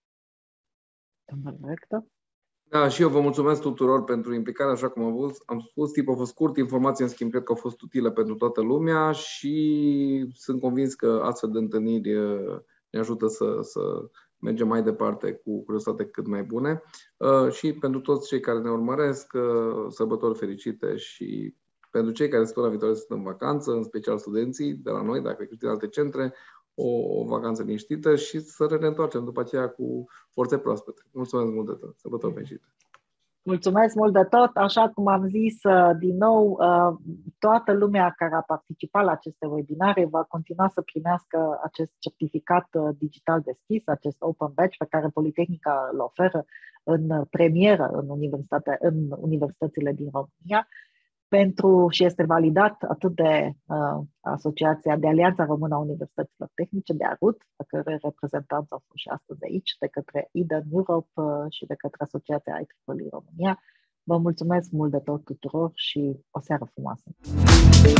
Speaker 5: Da, și eu vă mulțumesc tuturor pentru implicare, așa cum am spus, timpul a fost scurt, informații în schimb cred că au fost utile pentru toată lumea și sunt convins că astfel de întâlniri ne ajută să mergem mai departe cu curiozitate cât mai bune. Și pentru toți cei care ne urmăresc, sărbători fericite și pentru cei care săptămâna viitoare sunt în vacanță, în special studenții de la noi, dacă există alte centre, o vacanță liniștită și să ne întoarcem după aceea cu forțe proaspete. Mulțumesc mult de tot. Sărbători fericite!
Speaker 1: Mulțumesc mult de tot. Așa cum am zis, din nou, toată lumea care a participat la aceste webinare va continua să primească acest certificat digital deschis, acest Open Badge pe care Politehnica îl oferă în premieră în universitățile din România. Și este validat atât de Asociația de Alianța Română a Universităților Tehnice, de ARUT, pe care reprezentanți au fost și astăzi aici, de către Eden Europe și de către Asociația IEEE România. Vă mulțumesc mult de tot tuturor și o seară frumoasă!